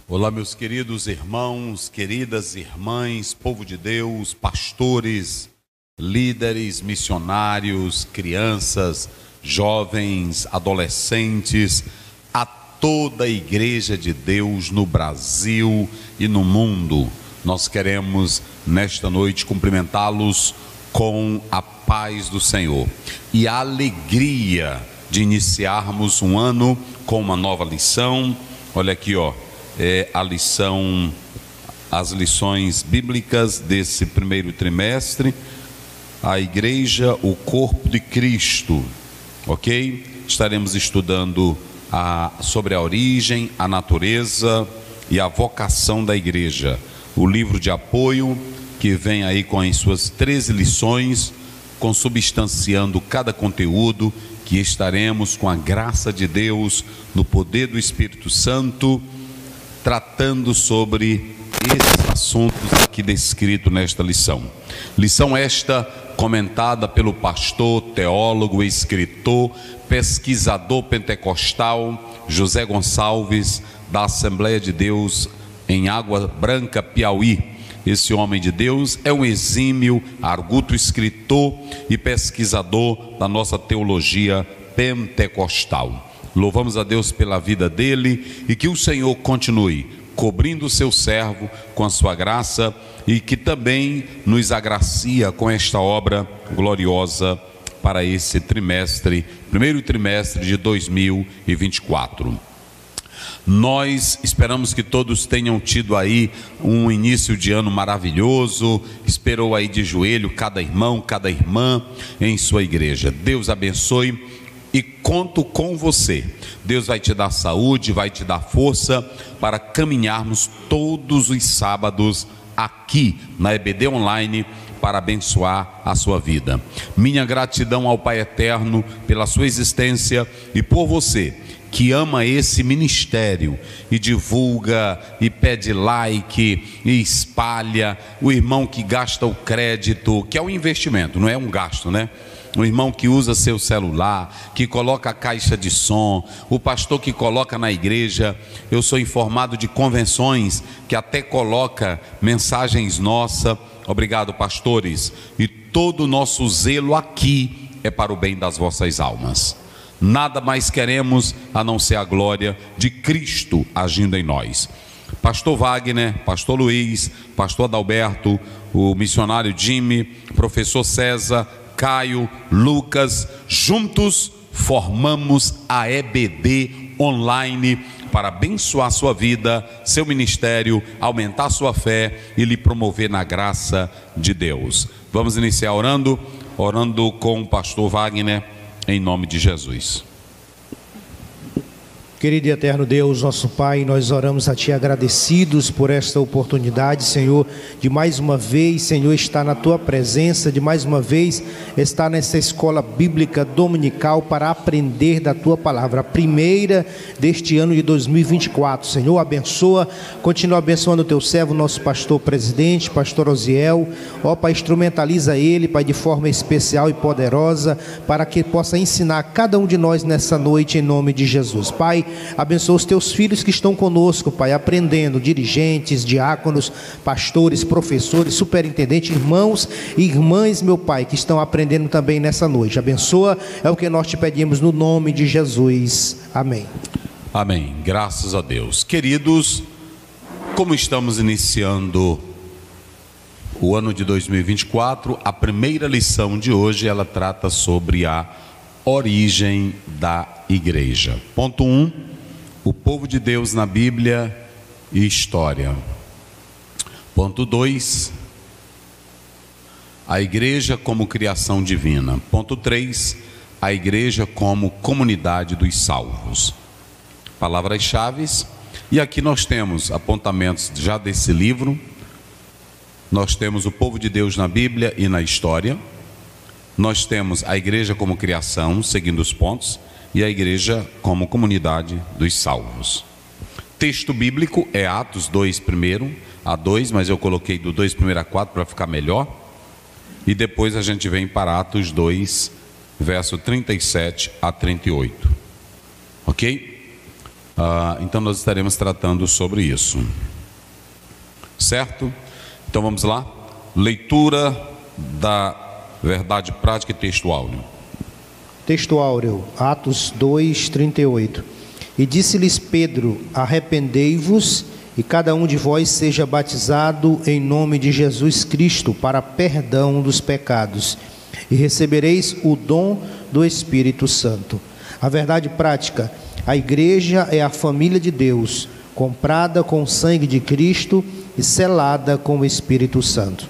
Olá, meus queridos irmãos, queridas irmãs, povo de Deus, pastores, líderes, missionários, crianças, jovens, adolescentes, a toda a igreja de Deus no Brasil e no mundo. Nós queremos nesta noite cumprimentá-los com a paz do Senhor e a alegria de iniciarmos um ano com uma nova lição. Olha aqui, as lições bíblicas desse primeiro trimestre. A igreja, o corpo de Cristo, ok? Estaremos estudando sobre a origem, a natureza e a vocação da igreja. O livro de apoio que vem aí com as suas 13 lições, consubstanciando cada conteúdo, que estaremos com a graça de Deus, no poder do Espírito Santo, tratando sobre esses assuntos aqui descritos nesta lição. Lição esta comentada pelo pastor, teólogo, escritor, pesquisador pentecostal José Gonçalves, da Assembleia de Deus em Água Branca, Piauí. Esse homem de Deus é um exímio, arguto escritor e pesquisador da nossa teologia pentecostal. Louvamos a Deus pela vida dele e que o Senhor continue cobrindo o seu servo com a sua graça e que também nos agracia com esta obra gloriosa para esse trimestre, primeiro trimestre de 2024. Nós esperamos que todos tenham tido aí um início de ano maravilhoso, esperou aí de joelho cada irmão, cada irmã em sua igreja. Deus abençoe e conto com você. Deus vai te dar saúde, vai te dar força para caminharmos todos os sábados aqui na EBD Online para abençoar a sua vida. Minha gratidão ao Pai Eterno pela sua existência e por você que ama esse ministério e divulga e pede like e espalha, o irmão que gasta o crédito, que é um investimento, não é um gasto, né? O irmão que usa seu celular, que coloca a caixa de som, o pastor que coloca na igreja. Eu sou informado de convenções que até coloca mensagens nossas. Obrigado, pastores. E todo o nosso zelo aqui é para o bem das vossas almas. Nada mais queremos a não ser a glória de Cristo agindo em nós. Pastor Wagner, pastor Luiz, pastor Adalberto, o missionário Jimmy, professor César, Caio, Lucas, juntos formamos a EBD Online para abençoar sua vida, seu ministério, aumentar sua fé e lhe promover na graça de Deus. Vamos iniciar orando com o pastor Wagner, em nome de Jesus. Querido e eterno Deus, nosso Pai, nós oramos a Ti agradecidos por esta oportunidade, Senhor, de mais uma vez, Senhor, estar na Tua presença, de mais uma vez estar nessa escola bíblica dominical para aprender da Tua palavra, a primeira deste ano de 2024. Senhor, abençoa, continua abençoando o Teu servo, nosso pastor presidente, pastor Osiel. Ó Pai, instrumentaliza ele, Pai, de forma especial e poderosa, para que possa ensinar a cada um de nós nessa noite, em nome de Jesus. Pai, abençoa os teus filhos que estão conosco, Pai, aprendendo, dirigentes, diáconos, pastores, professores, superintendentes, irmãos e irmãs, meu Pai, que estão aprendendo também nessa noite. Abençoa, é o que nós te pedimos no nome de Jesus. Amém. Amém. Graças a Deus. Queridos, como estamos iniciando o ano de 2024, a primeira lição de hoje, ela trata sobre a origem da igreja. Ponto 1, o povo de Deus na Bíblia e história. Ponto 2, a igreja como criação divina. Ponto 3, a igreja como comunidade dos salvos. Palavras-chave, e aqui nós temos apontamentos já desse livro. Nós temos o povo de Deus na Bíblia e na história. Nós temos a igreja como criação, seguindo os pontos, e a igreja como comunidade dos salvos. Texto bíblico é Atos 2 primeiro, a 2, mas eu coloquei do 2 primeiro a 4 para ficar melhor. E depois a gente vem para Atos 2, verso 37 a 38. Ok? Então nós estaremos tratando sobre isso, certo? Então vamos lá, leitura da verdade prática e texto áureo. Texto áureo, Atos 2, 38. E disse-lhes Pedro: arrependei-vos e cada um de vós seja batizado em nome de Jesus Cristo para perdão dos pecados, e recebereis o dom do Espírito Santo. A verdade prática: a igreja é a família de Deus, comprada com o sangue de Cristo e selada com o Espírito Santo.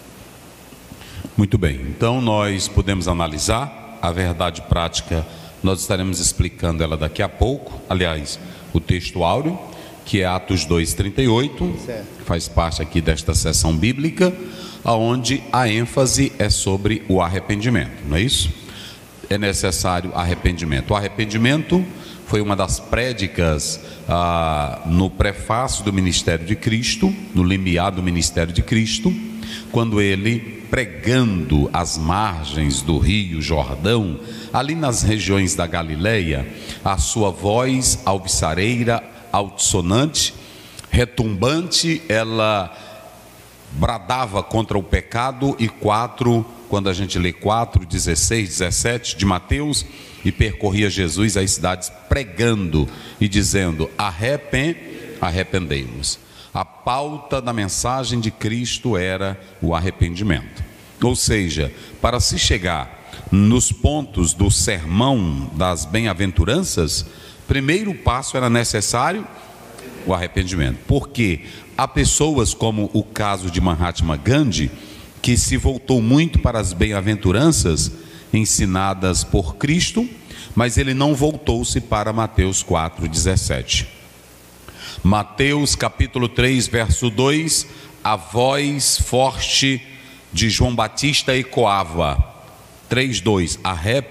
Muito bem, então nós podemos analisar a verdade prática, nós estaremos explicando ela daqui a pouco. Aliás, o texto áureo, que é Atos 2:38, faz parte aqui desta sessão bíblica, onde a ênfase é sobre o arrependimento, não é isso? É necessário arrependimento. O arrependimento foi uma das prédicas no prefácio do ministério de Cristo, no limiar do ministério de Cristo, quando ele, pregando às margens do rio Jordão, ali nas regiões da Galileia, a sua voz alvissareira, altissonante, retumbante, ela bradava contra o pecado. E quando a gente lê 4, 16, 17 de Mateus, e percorria Jesus as cidades pregando e dizendo: arrependei-vos. A pauta da mensagem de Cristo era o arrependimento. Ou seja, para se chegar nos pontos do sermão das bem-aventuranças, primeiro passo era necessário o arrependimento. Porque há pessoas, como o caso de Mahatma Gandhi, que se voltou muito para as bem-aventuranças ensinadas por Cristo, mas ele não voltou-se para Mateus 4:17. Mateus capítulo 3, verso 2, a voz forte de João Batista ecoava, 3:2,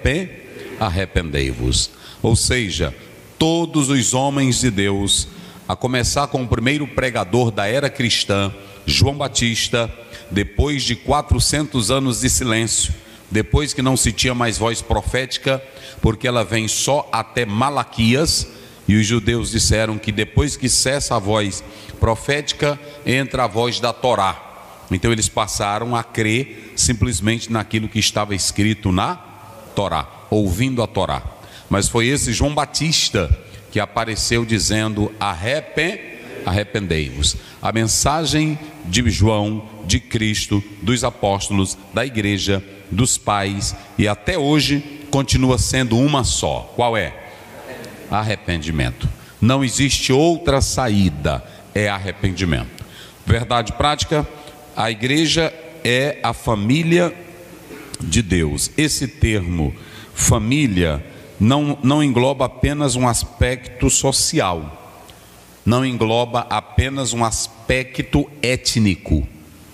arrependei-vos. Ou seja, todos os homens de Deus, a começar com o primeiro pregador da era cristã, João Batista, depois de 400 anos de silêncio, depois que não se tinha mais voz profética, porque ela vem só até Malaquias, e os judeus disseram que depois que cessa a voz profética, entra a voz da Torá. Então eles passaram a crer simplesmente naquilo que estava escrito na Torá, ouvindo a Torá. Mas foi esse João Batista que apareceu dizendo: arrependei-vos. A mensagem de João, de Cristo, dos apóstolos, da igreja, dos pais, e até hoje continua sendo uma só. Qual é? Arrependimento. Não existe outra saída, é arrependimento. Verdade prática: a igreja é a família de Deus. Esse termo família não engloba apenas um aspecto social, não engloba apenas um aspecto étnico.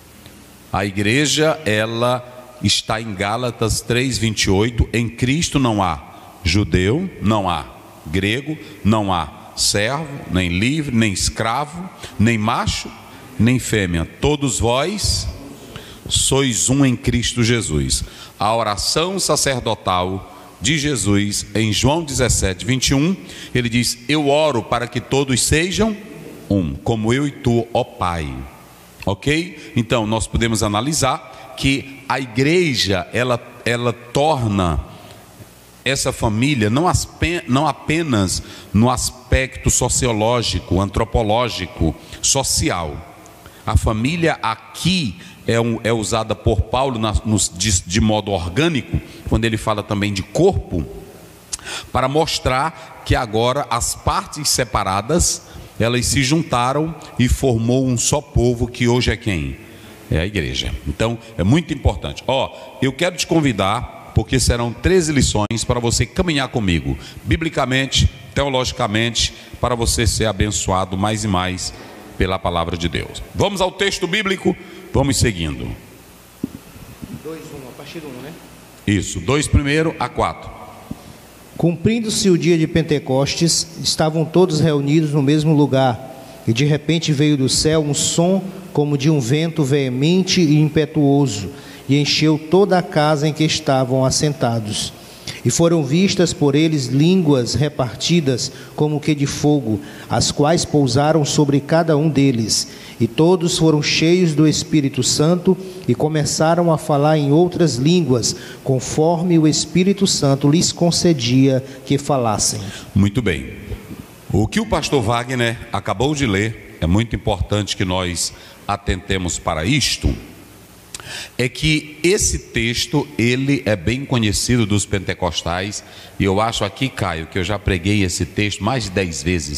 A igreja, ela está em Gálatas 3:28, em Cristo não há judeu, não há grego, não há servo, nem livre, nem escravo, nem macho, nem fêmea, todos vós sois um em Cristo Jesus. A oração sacerdotal de Jesus em João 17:21, ele diz: eu oro para que todos sejam um, como eu e tu, ó Pai. Ok? Então nós podemos analisar que a igreja, ela torna essa família não apenas no aspecto sociológico, antropológico, social. A família aqui é usada por Paulo de modo orgânico, quando ele fala também de corpo, para mostrar que agora as partes separadas, elas se juntaram e formou um só povo, que hoje é quem? É a igreja. Então é muito importante. Eu quero te convidar, porque serão 13 lições para você caminhar comigo, biblicamente, teologicamente, para você ser abençoado mais e mais pela palavra de Deus. Vamos ao texto bíblico, vamos seguindo. 2:1, a partir do 1, né? Isso, 2:1-4. Cumprindo-se o dia de Pentecostes, estavam todos reunidos no mesmo lugar, e de repente veio do céu um som como de um vento veemente e impetuoso, e encheu toda a casa em que estavam assentados. E foram vistas por eles línguas repartidas como que de fogo, as quais pousaram sobre cada um deles. E todos foram cheios do Espírito Santo e começaram a falar em outras línguas, conforme o Espírito Santo lhes concedia que falassem. Muito bem. O que o pastor Wagner acabou de ler, é muito importante que nós atentemos para isto, é que esse texto, ele é bem conhecido dos pentecostais, e eu acho aqui, Caio, que eu já preguei esse texto mais de 10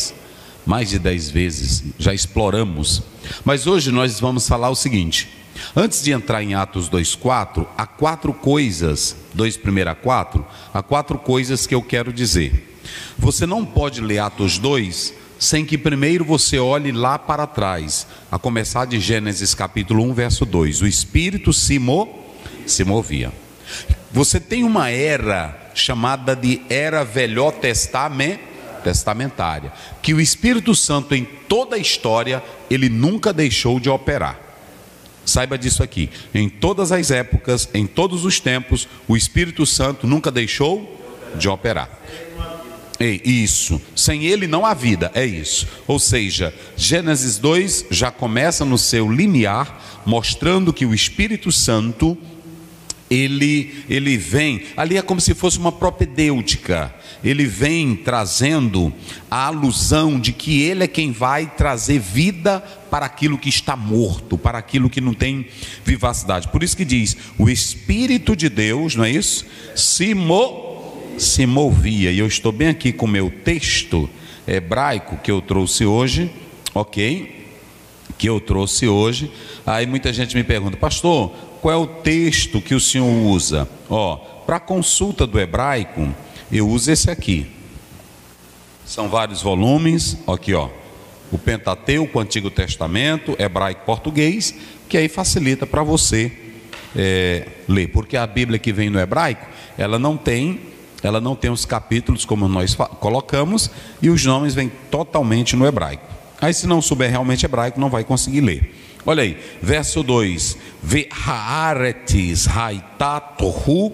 vezes, já exploramos, mas hoje nós vamos falar o seguinte: antes de entrar em Atos 2:4, há 4 coisas, 2:1 a 4, há 4 coisas que eu quero dizer. Você não pode ler Atos 2 sem que primeiro você olhe lá para trás, a começar de Gênesis capítulo 1, verso 2. O Espírito se movia. Você tem uma era chamada de era velhotestamentária, que o Espírito Santo em toda a história, ele nunca deixou de operar. Saiba disso aqui, em todas as épocas, em todos os tempos, o Espírito Santo nunca deixou de operar. Isso, sem ele não há vida, é isso. Ou seja, Gênesis 2 já começa no seu limiar, mostrando que o Espírito Santo, ele vem, ali é como se fosse uma propedêutica, ele vem trazendo a alusão de que ele é quem vai trazer vida para aquilo que está morto, para aquilo que não tem vivacidade. Por isso que diz, o Espírito de Deus, não é isso? Se movia, e eu estou bem aqui com o meu texto hebraico que eu trouxe hoje, ok? Que eu trouxe hoje. Aí muita gente me pergunta, pastor, qual é o texto que o senhor usa? Para consulta do hebraico, eu uso esse aqui. São vários volumes, aqui o Pentateuco, o Antigo Testamento, hebraico, português, que aí facilita para você ler, porque a Bíblia que vem no hebraico, ela não tem os capítulos como nós colocamos, e os nomes vêm totalmente no hebraico. Aí se não souber realmente hebraico, não vai conseguir ler. Olha aí, verso 2: Ve'haaretis haita tohu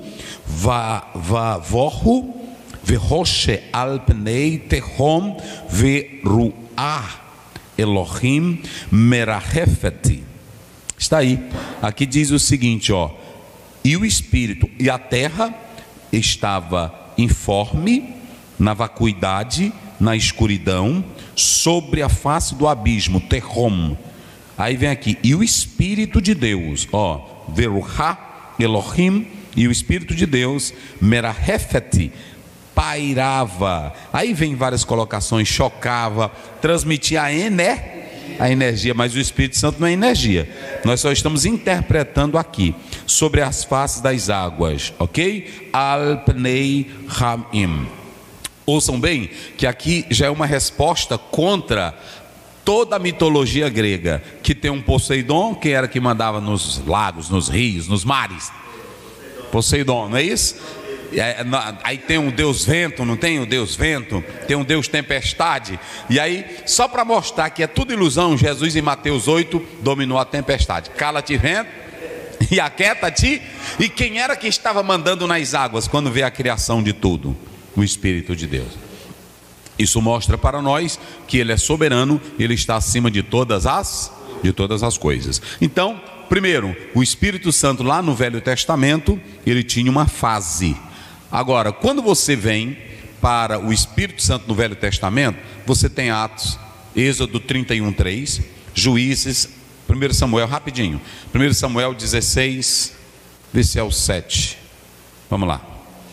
vavohu ve'hoshe al pnei tehom ve'ruah Elohim merahefeti. Está aí. Aqui diz o seguinte, e o Espírito e a terra estava informe, na vacuidade, na escuridão, sobre a face do abismo, Terrom. Aí vem aqui, e o Espírito de Deus, Veruha Elohim, e o Espírito de Deus, Merahefeti, pairava. Aí vem várias colocações, chocava, transmitia a energia, mas o Espírito Santo não é energia. Nós só estamos interpretando aqui sobre as faces das águas, ok? Al-Pnei Hamim. Ouçam bem que aqui já é uma resposta contra toda a mitologia grega, que tem um Poseidon, que era que mandava nos lagos, nos rios, nos mares. Poseidon, não é isso? Aí tem um Deus vento, não tem o Deus vento? Tem um Deus tempestade. E aí, só para mostrar que é tudo ilusão, Jesus em Mateus 8 dominou a tempestade. Cala-te vento e aquieta-te. E quem era que estava mandando nas águas quando vê a criação de tudo? O Espírito de Deus. Isso mostra para nós que ele é soberano, ele está acima de todas as coisas. Então, primeiro, o Espírito Santo lá no Velho Testamento, ele tinha uma fase. Agora, quando você vem para o Espírito Santo no Velho Testamento, você tem Atos, Êxodo 31:3, Juízes, 1 Samuel, rapidinho, 1 Samuel 16, vê se é o 7, vamos lá.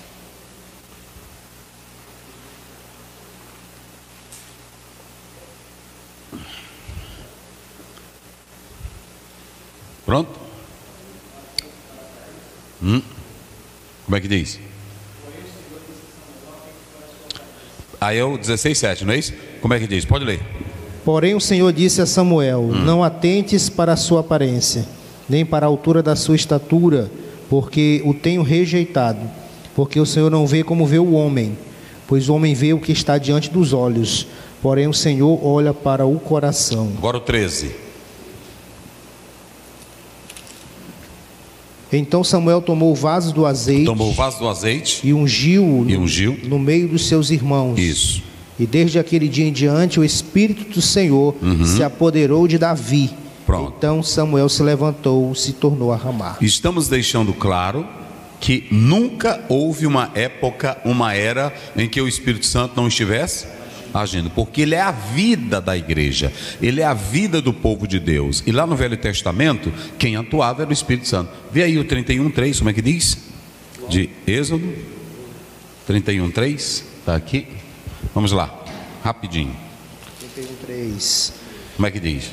Pronto? Como é que diz? Aí é o 16:7, não é isso? Como é que diz? Pode ler. Porém o Senhor disse a Samuel, não atentes para a sua aparência, nem para a altura da sua estatura, porque o tenho rejeitado. Porque o Senhor não vê como vê o homem, pois o homem vê o que está diante dos olhos, porém o Senhor olha para o coração. Agora o 13. Então Samuel tomou o vaso do azeite, e ungiu no meio dos seus irmãos. Isso. E desde aquele dia em diante o Espírito do Senhor se apoderou de Davi. Pronto. Então Samuel se levantou, se tornou a ramar. Estamos deixando claro que nunca houve uma época, uma era em que o Espírito Santo não estivesse agindo, porque ele é a vida da igreja, ele é a vida do povo de Deus. E lá no Velho Testamento, quem atuava era o Espírito Santo. Vê aí o 31:3, como é que diz? De Êxodo 31:3, está aqui. Vamos lá, rapidinho. 31:3. Como é que diz?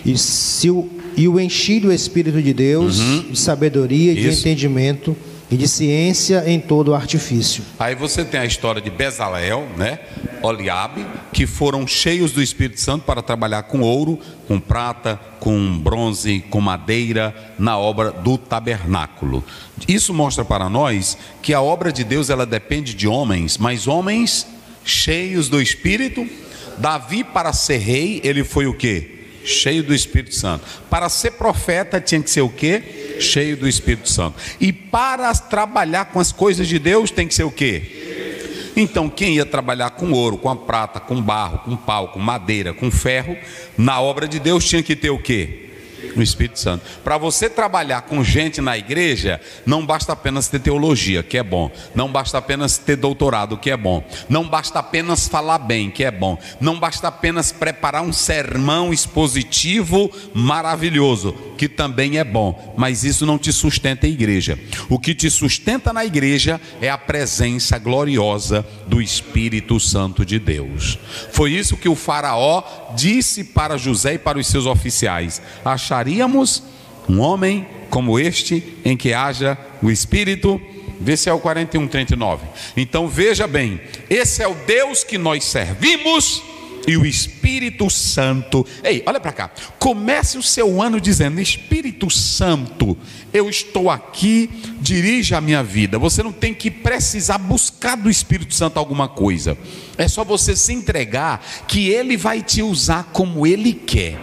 E o enchi do Espírito de Deus, de sabedoria e de entendimento, e de ciência em todo o artifício. Aí você tem a história de Bezalel, né? Oliabe, que foram cheios do Espírito Santo para trabalhar com ouro, com prata, com bronze, com madeira, na obra do tabernáculo. Isso mostra para nós que a obra de Deus, ela depende de homens, mas homens cheios do Espírito. Davi, para ser rei, ele foi o quê? Cheio do Espírito Santo. Para ser profeta tinha que ser o quê? Cheio do Espírito Santo. E para trabalhar com as coisas de Deus tem que ser o quê? Então quem ia trabalhar com ouro, com a prata, com barro, com pau, com madeira, com ferro, na obra de Deus tinha que ter o quê? O Espírito Santo. Para você trabalhar com gente na igreja, não basta apenas ter teologia, que é bom. Não basta apenas ter doutorado, que é bom. Não basta apenas falar bem, que é bom. Não basta apenas preparar um sermão expositivo maravilhoso, que também é bom. Mas isso não te sustenta a igreja. O que te sustenta na igreja é a presença gloriosa do Espírito Santo de Deus. Foi isso que o faraó disse para José e para os seus oficiais: acharíamos um homem como este, em que haja o Espírito. Vê se é o 41:39. Então veja bem, esse é o Deus que nós servimos, e o Espírito Santo. Ei, olha para cá. Comece o seu ano dizendo: Espírito Santo, eu estou aqui, dirija a minha vida. Você não tem que precisar buscar do Espírito Santo alguma coisa. É só você se entregar, que Ele vai te usar como Ele quer.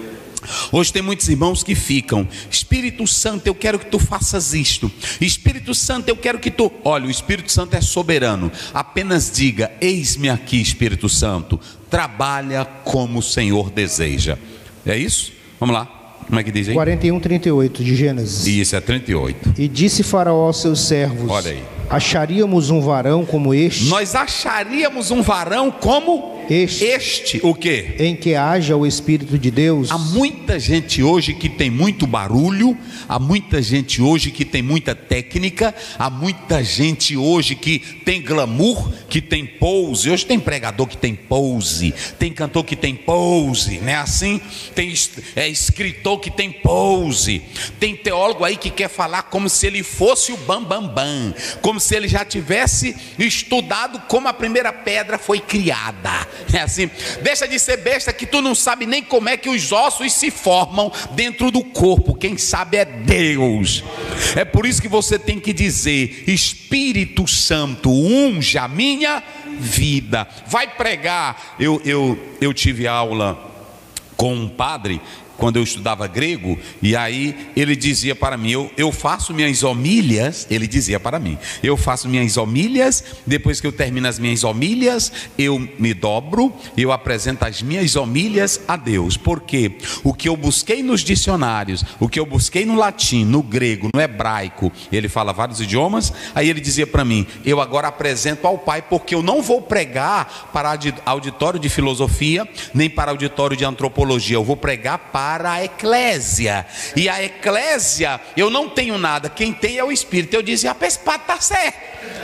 Hoje tem muitos irmãos que ficam: Espírito Santo, eu quero que tu faças isto. Espírito Santo, eu quero que tu... Olha, o Espírito Santo é soberano. Apenas diga: eis-me aqui, Espírito Santo. Trabalha como o Senhor deseja. É isso? Vamos lá. Como é que diz aí? 41:38 de Gênesis. Isso, é 38. E disse Faraó aos seus servos: olha aí, acharíamos um varão como este? Nós acharíamos um varão como este. O quê? Em que haja o Espírito de Deus. Há muita gente hoje que tem muito barulho, há muita gente hoje que tem muita técnica, há muita gente hoje que tem glamour, que tem pose. Hoje tem pregador que tem pose, tem cantor que tem pose, não é assim? Tem escritor que tem pose, tem teólogo aí que quer falar como se ele fosse o bambambam, como se ele já tivesse estudado como a primeira pedra foi criada. É assim. Deixa de ser besta, que tu não sabe nem como é que os ossos se formam dentro do corpo. Quem sabe é Deus. É por isso que você tem que dizer: Espírito Santo, unge a minha vida. Vai pregar. Eu tive aula com um padre quando eu estudava grego, e aí ele dizia para mim: eu faço minhas homílias. Ele dizia para mim: eu faço minhas homílias, depois que eu termino as minhas homílias, eu me dobro, eu apresento as minhas homílias a Deus. Porque o que eu busquei nos dicionários, o que eu busquei no latim, no grego, no hebraico, ele fala vários idiomas. Aí ele dizia para mim: eu agora apresento ao Pai, porque eu não vou pregar para auditório de filosofia, nem para auditório de antropologia. Eu vou pregar para a eclésia, e a eclésia eu não tenho nada, quem tem é o Espírito. Eu dizia: a espada está certo,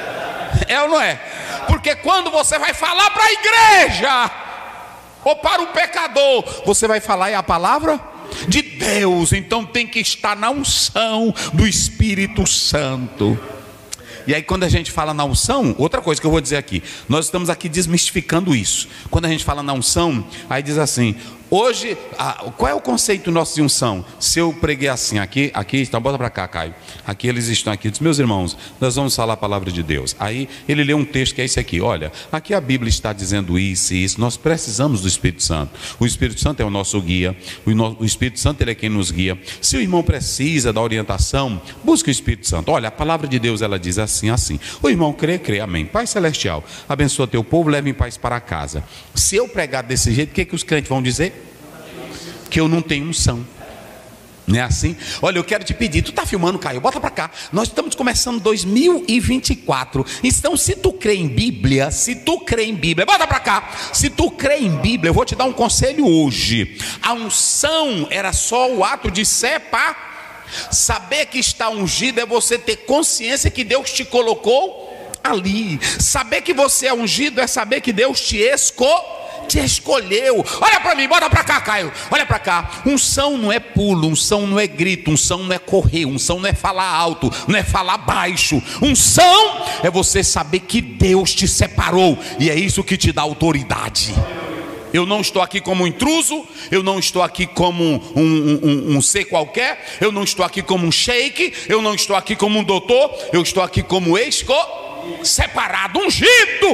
é ou não é? Porque quando você vai falar para a igreja ou para o pecador, você vai falar a palavra de Deus. Então tem que estar na unção do Espírito Santo. E aí quando a gente fala na unção, outra coisa que eu vou dizer aqui, nós estamos aqui desmistificando isso. Quando a gente fala na unção, aí diz assim: Hoje, qual é o conceito nosso de unção? Se eu preguei assim, aqui, então bota para cá, Caio. Aqui eles estão aqui, diz, meus irmãos, nós vamos falar a palavra de Deus. Aí ele lê um texto que é esse aqui, olha, aqui a Bíblia está dizendo isso e isso, nós precisamos do Espírito Santo. O Espírito Santo é o nosso guia, o Espírito Santo ele é quem nos guia. Se o irmão precisa da orientação, busque o Espírito Santo. Olha, a palavra de Deus ela diz assim, assim. O irmão crê, amém. Pai Celestial, abençoa teu povo, leve em paz para casa. Se eu pregar desse jeito, o que os crentes vão dizer? Que eu não tenho unção. Não é assim? Olha, eu quero te pedir, tu está filmando, Caio? Bota para cá. Nós estamos começando 2024. Então, se tu crê em Bíblia, bota para cá. Se tu crê em Bíblia, eu vou te dar um conselho hoje. A unção era só o ato de saber que está ungido é você ter consciência que Deus te colocou ali. Saber que você é ungido é saber que Deus te escolheu. Olha para mim, bora para cá, Caio. Olha para cá. Unção não é pulo, unção não é grito, unção não é correr, unção não é falar alto, não é falar baixo. Unção é você saber que Deus te separou, e é isso que te dá autoridade. Eu não estou aqui como um intruso, eu não estou aqui como um ser qualquer, eu não estou aqui como um sheik, eu não estou aqui como um doutor, eu estou aqui como separado, ungido.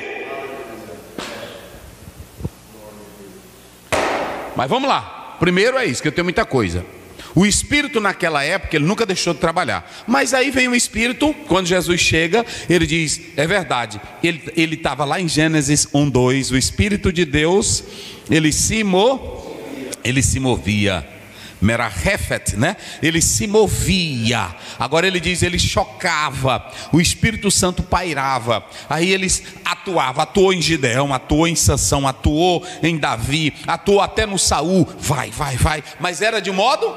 Mas vamos lá, primeiro é isso, que eu tenho muita coisa. O Espírito naquela época, ele nunca deixou de trabalhar. Mas aí vem o Espírito, quando Jesus chega, ele diz, é verdade. Ele estava lá em Gênesis 1:2, o Espírito de Deus, ele se movia. Merahefet, né? Ele se movia. Agora ele diz, ele chocava. O Espírito Santo pairava. Aí eles atuou em Gideão, atuou em Sansão, atuou em Davi, atuou até no Saul. Vai. Mas era de modo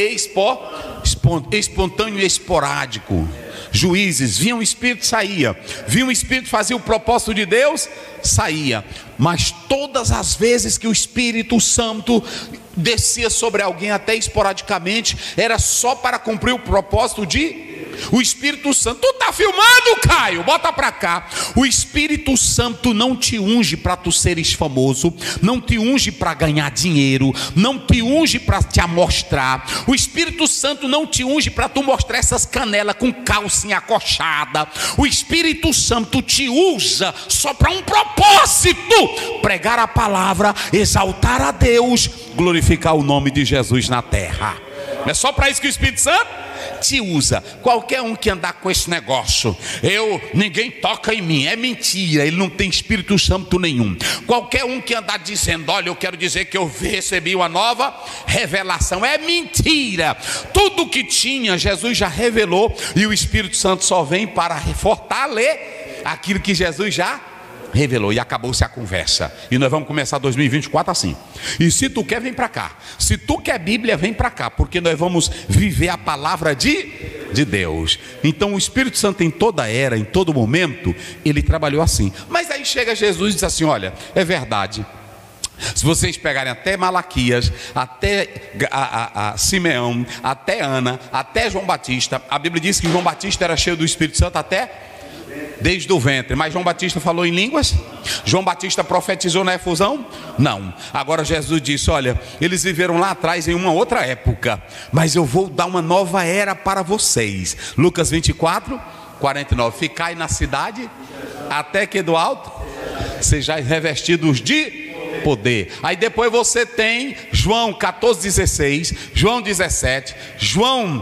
espontâneo e esporádico. Juízes, vinha o Espírito, saía. Vinha o Espírito, fazia o propósito de Deus, saía. Mas todas as vezes que o Espírito Santo descia sobre alguém, até esporadicamente, era só para cumprir o propósito o Espírito Santo. Tu está filmando, Caio? Bota para cá. O Espírito Santo não te unge para tu seres famoso, não te unge para ganhar dinheiro, não te unge para te amostrar. O Espírito Santo não te unge para tu mostrar essas canelas com calcinha acochada. O Espírito Santo te usa só para um propósito: pregar a palavra, exaltar a Deus, glorificar o nome de Jesus na terra. É só para isso que o Espírito Santo te usa. Qualquer um que andar com esse negócio, ninguém toca em mim, é mentira. Ele não tem Espírito Santo nenhum. Qualquer um que andar dizendo, olha, eu quero dizer que eu recebi uma nova revelação, é mentira. Tudo que tinha, Jesus já revelou, e o Espírito Santo só vem para fortalecer aquilo que Jesus já revelou. E acabou-se a conversa. E nós vamos começar 2024 assim. E se tu quer, vem para cá. Se tu quer Bíblia, vem para cá, porque nós vamos viver a palavra de Deus. Então o Espírito Santo, em toda era, em todo momento, ele trabalhou assim. Mas aí chega Jesus e diz assim, olha, é verdade. Se vocês pegarem até Malaquias, até a Simeão, até Ana, até João Batista, a Bíblia diz que João Batista era cheio do Espírito Santo até desde o ventre. Mas João Batista falou em línguas? João Batista profetizou na efusão? Não. Agora Jesus disse, olha, eles viveram lá atrás em uma outra época, mas eu vou dar uma nova era para vocês. Lucas 24:49. Ficai na cidade até que do alto sejais revestidos de poder. Aí depois você tem João 14:16, João 17, João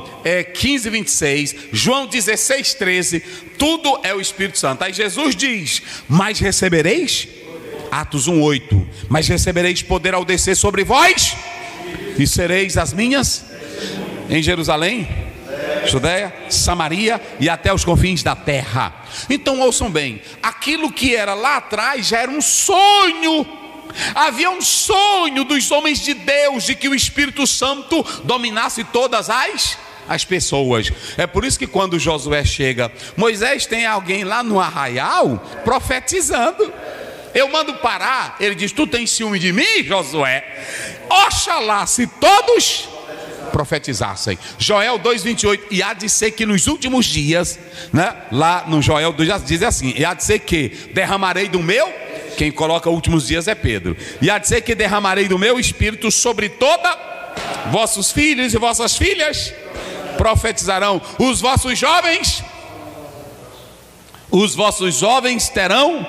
15:26, João 16:13. Tudo é o Espírito Santo. Aí Jesus diz, mas recebereis, Atos 1:8, mas recebereis poder ao descer sobre vós, e sereis as minhas em Jerusalém, Judeia, Samaria e até os confins da terra. Então ouçam bem, aquilo que era lá atrás já era um sonho. Havia um sonho dos homens de Deus de que o Espírito Santo dominasse todas as pessoas. É por isso que quando Josué chega, Moisés, tem alguém lá no arraial profetizando. Eu mando parar. Ele diz, tu tens ciúme de mim, Josué? Oxalá se todos profetizassem. Joel 2:28. E há de ser que nos últimos dias, né, lá no Joel 2 diz assim, e há de ser que derramarei do meu Quem coloca últimos dias é Pedro. E há de ser que derramarei do meu espírito sobre toda vossos filhos e vossas filhas profetizarão. Os vossos jovens terão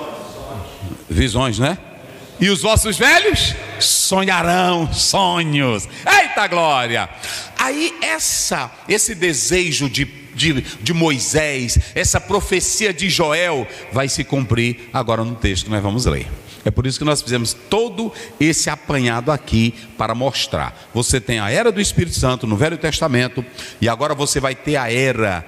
visões, né? E os vossos velhos sonharão sonhos. Eita glória! Aí esse desejo de Moisés, essa profecia de Joel vai se cumprir agora no texto que nós vamos ler. É por isso que nós fizemos todo esse apanhado aqui para mostrar. Você tem a era do Espírito Santo no Velho Testamento e agora você vai ter a era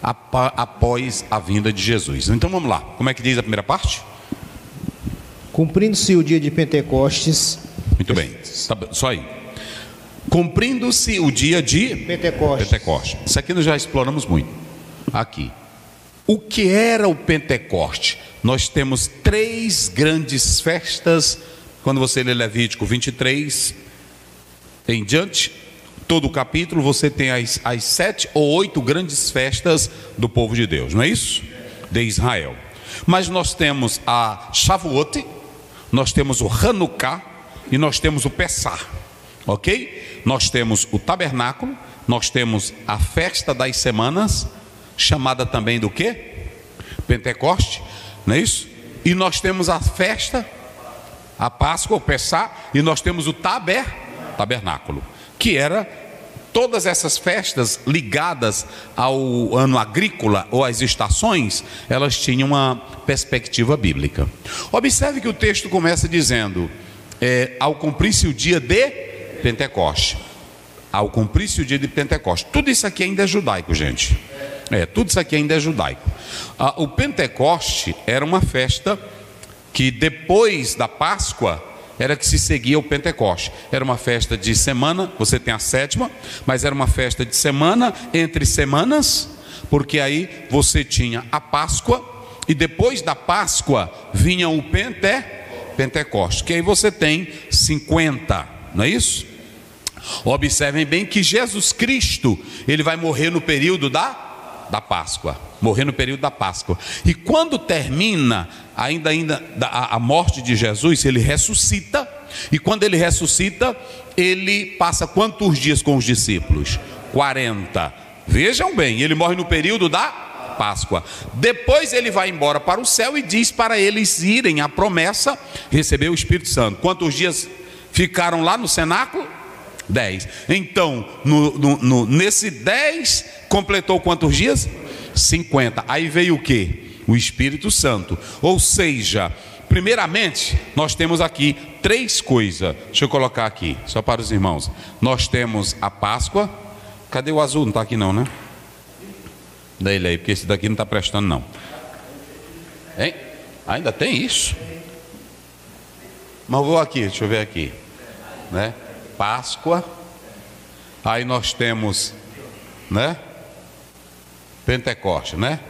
após a vinda de Jesus. Então vamos lá, como é que diz a primeira parte? Cumprindo-se o dia de Pentecostes. Muito bem, tá, só aí. Cumprindo-se o dia de Pentecostes. Isso aqui nós já exploramos muito. Aqui. O que era o Pentecoste? Nós temos 3 grandes festas. Quando você lê Levítico 23 em diante, todo o capítulo, você tem as 7 ou 8 grandes festas do povo de Deus, não é isso? De Israel. Mas nós temos a Shavuot, nós temos o Hanukkah e nós temos o Pessah, ok? Nós temos o tabernáculo, nós temos a festa das semanas, chamada também do quê? Pentecoste, não é isso? E nós temos a festa, a Páscoa, o Pessah, e nós temos o tabernáculo, que era todas essas festas ligadas ao ano agrícola ou às estações, elas tinham uma perspectiva bíblica. Observe que o texto começa dizendo, ao cumprir-se o dia de Pentecoste. Ao cumprir-se o dia de Pentecoste. Tudo isso aqui ainda é judaico, gente. Tudo isso aqui ainda é judaico. O Pentecoste era uma festa que depois da Páscoa era que se seguia o Pentecoste. Era uma festa de semana, você tem a 7ª, mas era uma festa de semana entre semanas, porque aí você tinha a Páscoa e depois da Páscoa vinha o Pentecoste, que aí você tem 50, não é isso? Observem bem que Jesus Cristo, ele vai morrer no período da Páscoa, morrer no período da Páscoa. E quando termina a morte de Jesus, ele ressuscita. E quando ele ressuscita, ele passa quantos dias com os discípulos? 40. Vejam bem, ele morre no período da Páscoa. Depois ele vai embora para o céu e diz para eles irem à promessa, receber o Espírito Santo. Quantos dias ficaram lá no cenáculo? 10. Então, nesse 10, completou quantos dias? 50. Aí veio o que? O Espírito Santo. Ou seja, primeiramente, nós temos aqui 3 coisas. Deixa eu colocar aqui, só para os irmãos. Nós temos a Páscoa. Cadê o azul? Não está aqui não, né? Dá ele aí, porque esse daqui não está prestando não. Hein? Ainda tem isso? Mas vou aqui, deixa eu ver aqui, né? Páscoa, aí nós temos, né? Pentecoste, né?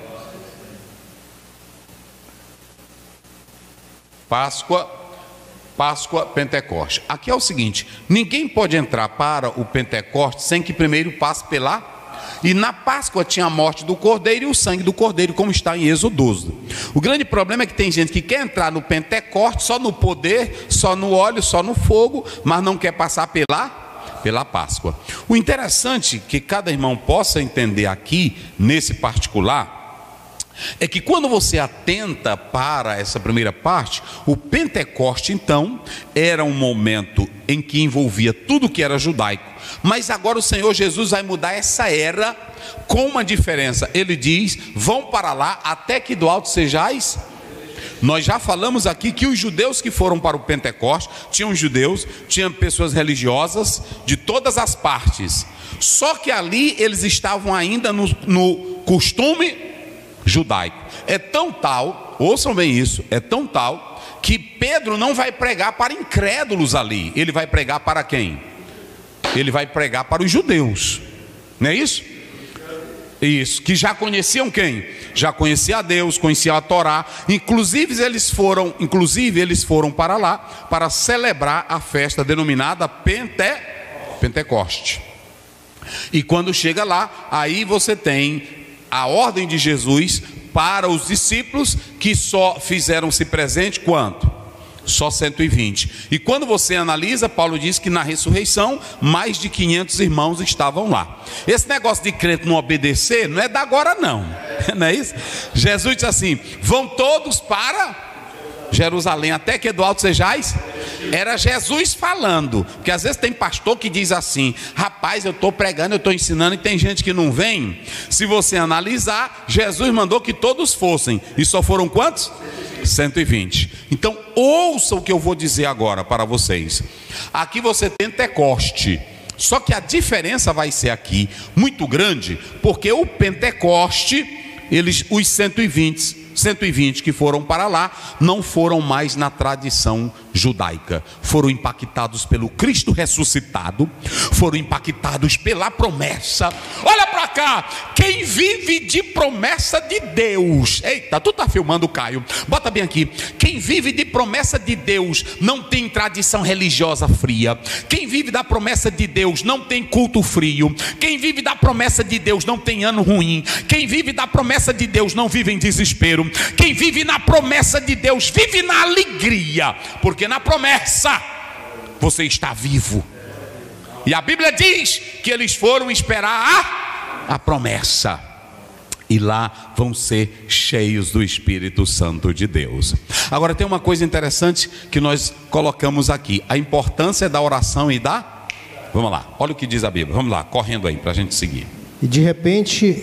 Páscoa, Pentecoste. Aqui é o seguinte: ninguém pode entrar para o Pentecoste sem que primeiro passe pela. E na Páscoa tinha a morte do Cordeiro e o sangue do Cordeiro, como está em Êxodo 12. O grande problema é que tem gente que quer entrar no Pentecoste só no poder, só no óleo, só no fogo, mas não quer passar pela Páscoa. O interessante que cada irmão possa entender aqui, nesse particular, é que quando você atenta para essa primeira parte, o Pentecoste então era um momento em que envolvia tudo que era judaico. Mas agora o Senhor Jesus vai mudar essa era com uma diferença. Ele diz: vão para lá até que do alto sejais. Nós já falamos aqui que os judeus que foram para o Pentecoste, tinham judeus, tinham pessoas religiosas de todas as partes. Só que ali eles estavam ainda no costume judaico. É tão tal, ouçam bem isso, é tão tal que Pedro não vai pregar para incrédulos ali. Ele vai pregar para quem? Ele vai pregar para os judeus, não é isso? Isso, que já conheciam quem? Já conhecia a Deus, conhecia a Torá. Inclusive eles foram para lá para celebrar a festa denominada Pentecoste. E quando chega lá, aí você tem a ordem de Jesus para os discípulos, que só fizeram-se presente quanto? Só 120. E quando você analisa, Paulo diz que na ressurreição mais de 500 irmãos estavam lá. Esse negócio de crente não obedecer não é da agora não, não é isso? Jesus disse assim: vão todos para Jerusalém, até que do alto sejais. Era Jesus falando, porque às vezes tem pastor que diz assim: rapaz, eu estou pregando, eu estou ensinando, e tem gente que não vem. Se você analisar, Jesus mandou que todos fossem, e só foram quantos? 120. Então ouça o que eu vou dizer agora para vocês. Aqui você tem Pentecoste, só que a diferença vai ser aqui muito grande, porque o Pentecoste, os 120 que foram para lá não foram mais na tradição judaica, foram impactados pelo Cristo ressuscitado, foram impactados pela promessa. Olha para cá, quem vive de promessa de Deus, eita, tu tá filmando, Caio, bota bem aqui. Quem vive de promessa de Deus não tem tradição religiosa fria. Quem vive da promessa de Deus não tem culto frio. Quem vive da promessa de Deus não tem ano ruim. Quem vive da promessa de Deus não vive em desespero. Quem vive na promessa de Deus vive na alegria, porque na promessa você está vivo. E a Bíblia diz que eles foram esperar a promessa, e lá vão ser cheios do Espírito Santo de Deus. Agora tem uma coisa interessante que nós colocamos aqui: a importância da oração e da... Vamos lá, olha o que diz a Bíblia, vamos lá, correndo aí para a gente seguir. E de repente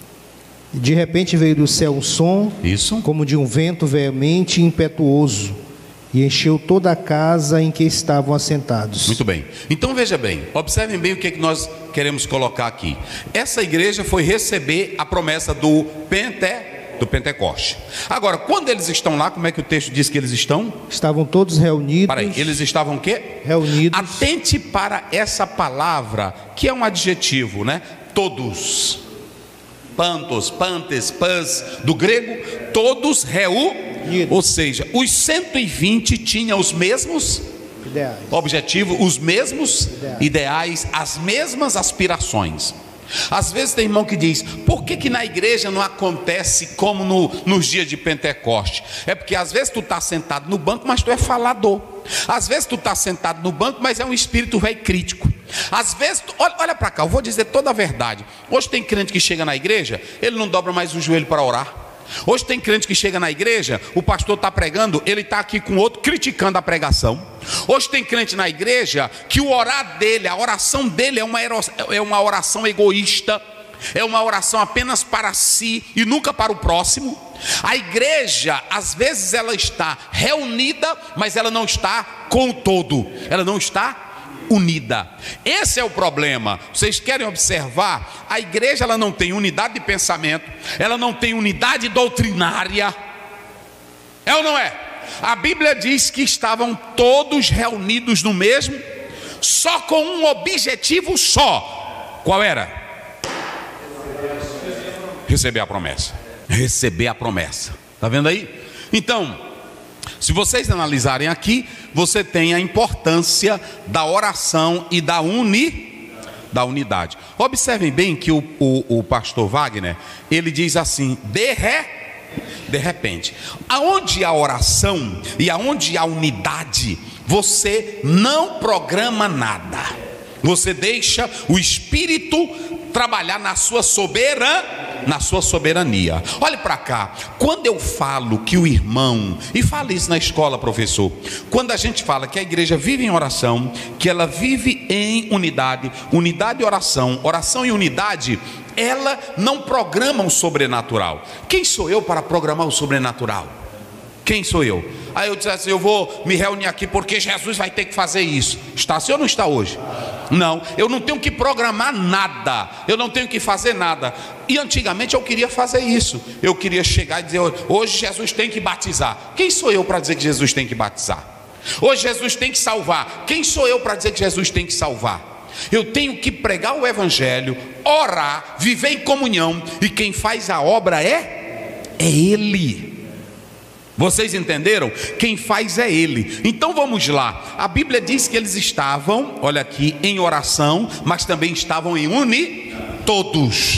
veio do céu um som, isso, como de um vento veemente e impetuoso, e encheu toda a casa em que estavam assentados. Muito bem, então veja bem, observem bem o que nós queremos colocar aqui. Essa igreja foi receber a promessa do Pentecoste. Agora, quando eles estão lá, como é que o texto diz que eles estão? Estavam todos reunidos. Peraí, eles estavam o quê? Reunidos. Atente para essa palavra, que é um adjetivo, né? Todos. Pantos, pantes, pãs, do grego, todos reunidos. Ou seja, os 120 tinham os mesmos objetivos, os mesmos ideais, as mesmas aspirações. Às vezes tem irmão que diz: por que na igreja não acontece como nos dias de Pentecoste? É porque às vezes tu está sentado no banco, mas tu é falador. Às vezes tu está sentado no banco, mas é um espírito velho crítico. Às vezes, olha para cá, eu vou dizer toda a verdade. Hoje tem crente que chega na igreja, ele não dobra mais o joelho para orar. Hoje tem crente que chega na igreja, o pastor está pregando, ele está aqui com outro criticando a pregação. Hoje tem crente na igreja que o orar dele, a oração dele é uma oração egoísta, é uma oração apenas para si e nunca para o próximo. A igreja, às vezes ela está reunida, mas ela não está com o todo, ela não está unida. Esse é o problema. Vocês querem observar? A igreja, ela não tem unidade de pensamento, ela não tem unidade doutrinária. É ou não é? A Bíblia diz que estavam todos reunidos no mesmo, só com um objetivo só. Qual era? Receber a promessa. Receber a promessa. Está vendo aí? Então, se vocês analisarem aqui, você tem a importância da oração e da unidade. Observem bem que o pastor Wagner, ele diz assim: de repente. Aonde há oração e aonde há unidade, você não programa nada. Você deixa o Espírito trabalhar na sua soberania. Olhe para cá. Quando eu falo que o irmão, e fala isso na escola, professor, quando a gente fala que a igreja vive em oração, que ela vive em unidade e oração e unidade, ela não programa o sobrenatural. Quem sou eu para programar o sobrenatural? Quem sou eu? Aí eu disse assim: eu vou me reunir aqui porque Jesus vai ter que fazer isso. Está assim ou não está hoje? Não, eu não tenho que programar nada, eu não tenho que fazer nada. E antigamente eu queria fazer isso. Eu queria chegar e dizer: hoje Jesus tem que batizar. Quem sou eu para dizer que Jesus tem que batizar? Hoje Jesus tem que salvar. Quem sou eu para dizer que Jesus tem que salvar? Eu tenho que pregar o evangelho, orar, viver em comunhão, e quem faz a obra é Ele. Vocês entenderam? Quem faz é Ele. Então vamos lá. A Bíblia diz que eles estavam, olha aqui, em oração, mas também estavam em todos.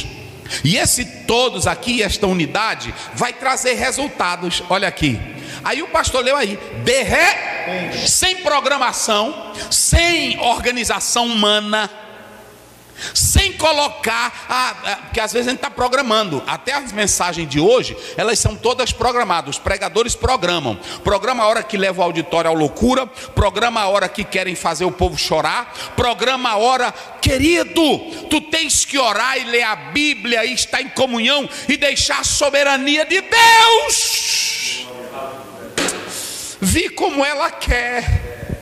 E esse todos aqui, esta unidade, vai trazer resultados. Olha aqui. Aí o pastor leu aí, sem programação, sem organização humana, sem colocar, porque às vezes a gente está programando. Até as mensagens de hoje, elas são todas programadas. Os pregadores programam. Programa a hora que leva o auditório à loucura, programa a hora que querem fazer o povo chorar, programa a hora, querido, tu tens que orar e ler a Bíblia e estar em comunhão e deixar a soberania de Deus vir como ela quer.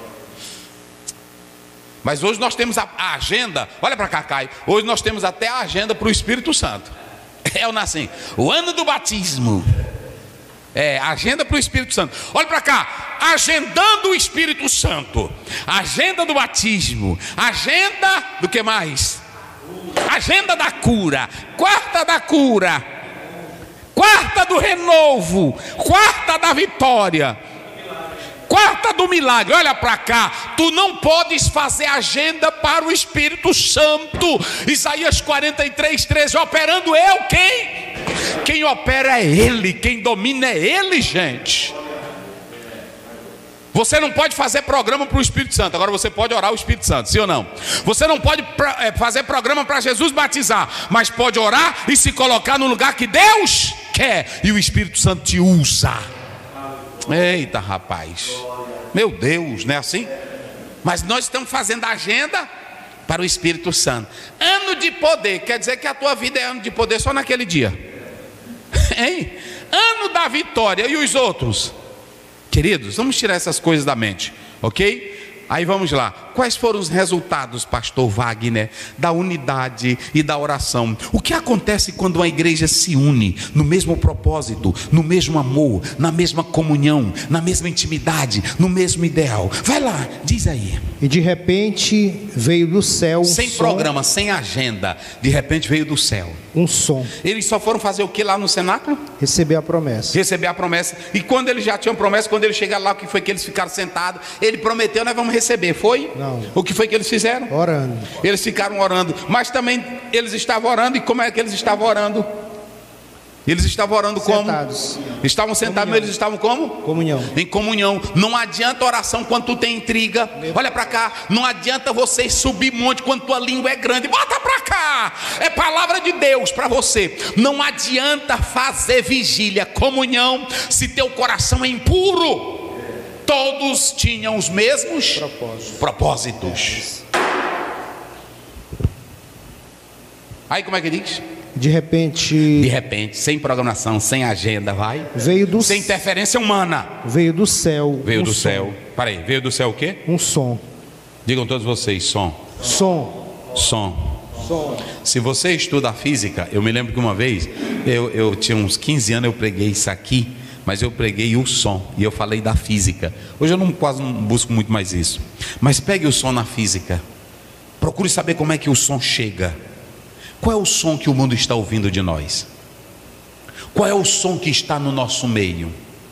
Mas hoje nós temos a agenda. Olha para cá, Caio. Hoje nós temos até a agenda para o Espírito Santo. É o assim, o ano do batismo. Agenda para o Espírito Santo. Olha para cá, agendando o Espírito Santo, agenda do batismo, agenda do que mais? Agenda da cura, quarta da cura, quarta do renovo, quarta da vitória, quarta do milagre. Olha para cá, tu não podes fazer agenda para o Espírito Santo. Isaías 43:13, operando eu quem? Quem opera é Ele, quem domina é Ele, gente. Você não pode fazer programa para o Espírito Santo. Agora você pode orar o Espírito Santo, sim ou não? Você não pode fazer programa para Jesus batizar, mas pode orar e se colocar no lugar que Deus quer, e o Espírito Santo te usa. Eita, rapaz, meu Deus, não é assim? Mas nós estamos fazendo agenda para o Espírito Santo. Ano de poder, quer dizer que a tua vida é ano de poder só naquele dia, hein? Ano da vitória, e os outros? Queridos, vamos tirar essas coisas da mente, ok? Aí vamos lá. Quais foram os resultados, pastor Wagner, da unidade e da oração? O que acontece quando uma igreja se une no mesmo propósito, no mesmo amor, na mesma comunhão, na mesma intimidade, no mesmo ideal? Vai lá, diz aí. E de repente veio do céu sem programa, sem agenda. De repente veio do céu um som. Eles só foram fazer o que lá no cenáculo? Receber a promessa. Receber a promessa. E quando eles já tinham promessa, quando eles chegaram lá, o que foi que eles ficaram sentados? Ele prometeu, nós vamos receber, foi? Não. O que foi que eles fizeram? Orando. Eles ficaram orando. Mas também eles estavam orando. E como é que eles estavam orando? Eles estavam orando como? Sentados. Estavam sentados, mas eles estavam como? Comunhão. Em comunhão. Não adianta oração quando tu tem intriga. Olha para cá. Não adianta você subir monte quando tua língua é grande. Bota para cá. É palavra de Deus para você. Não adianta fazer vigília, comunhão, se teu coração é impuro. Todos tinham os mesmos propósitos. Aí como é que diz? De repente, sem programação, sem agenda, vai. Veio do sem interferência humana. Veio do céu. Veio do céu. Peraí, veio do céu o quê? Um som. Digam todos vocês, som. Se você estuda a física, eu me lembro que uma vez, eu tinha uns 15 anos, eu preguei isso aqui, mas eu preguei o som, e eu falei da física. Hoje eu quase não busco muito mais isso. Mas pegue o som na física. Procure saber como é que o som chega. Qual é o som que o mundo está ouvindo de nós? Qual é o som que está no nosso meio?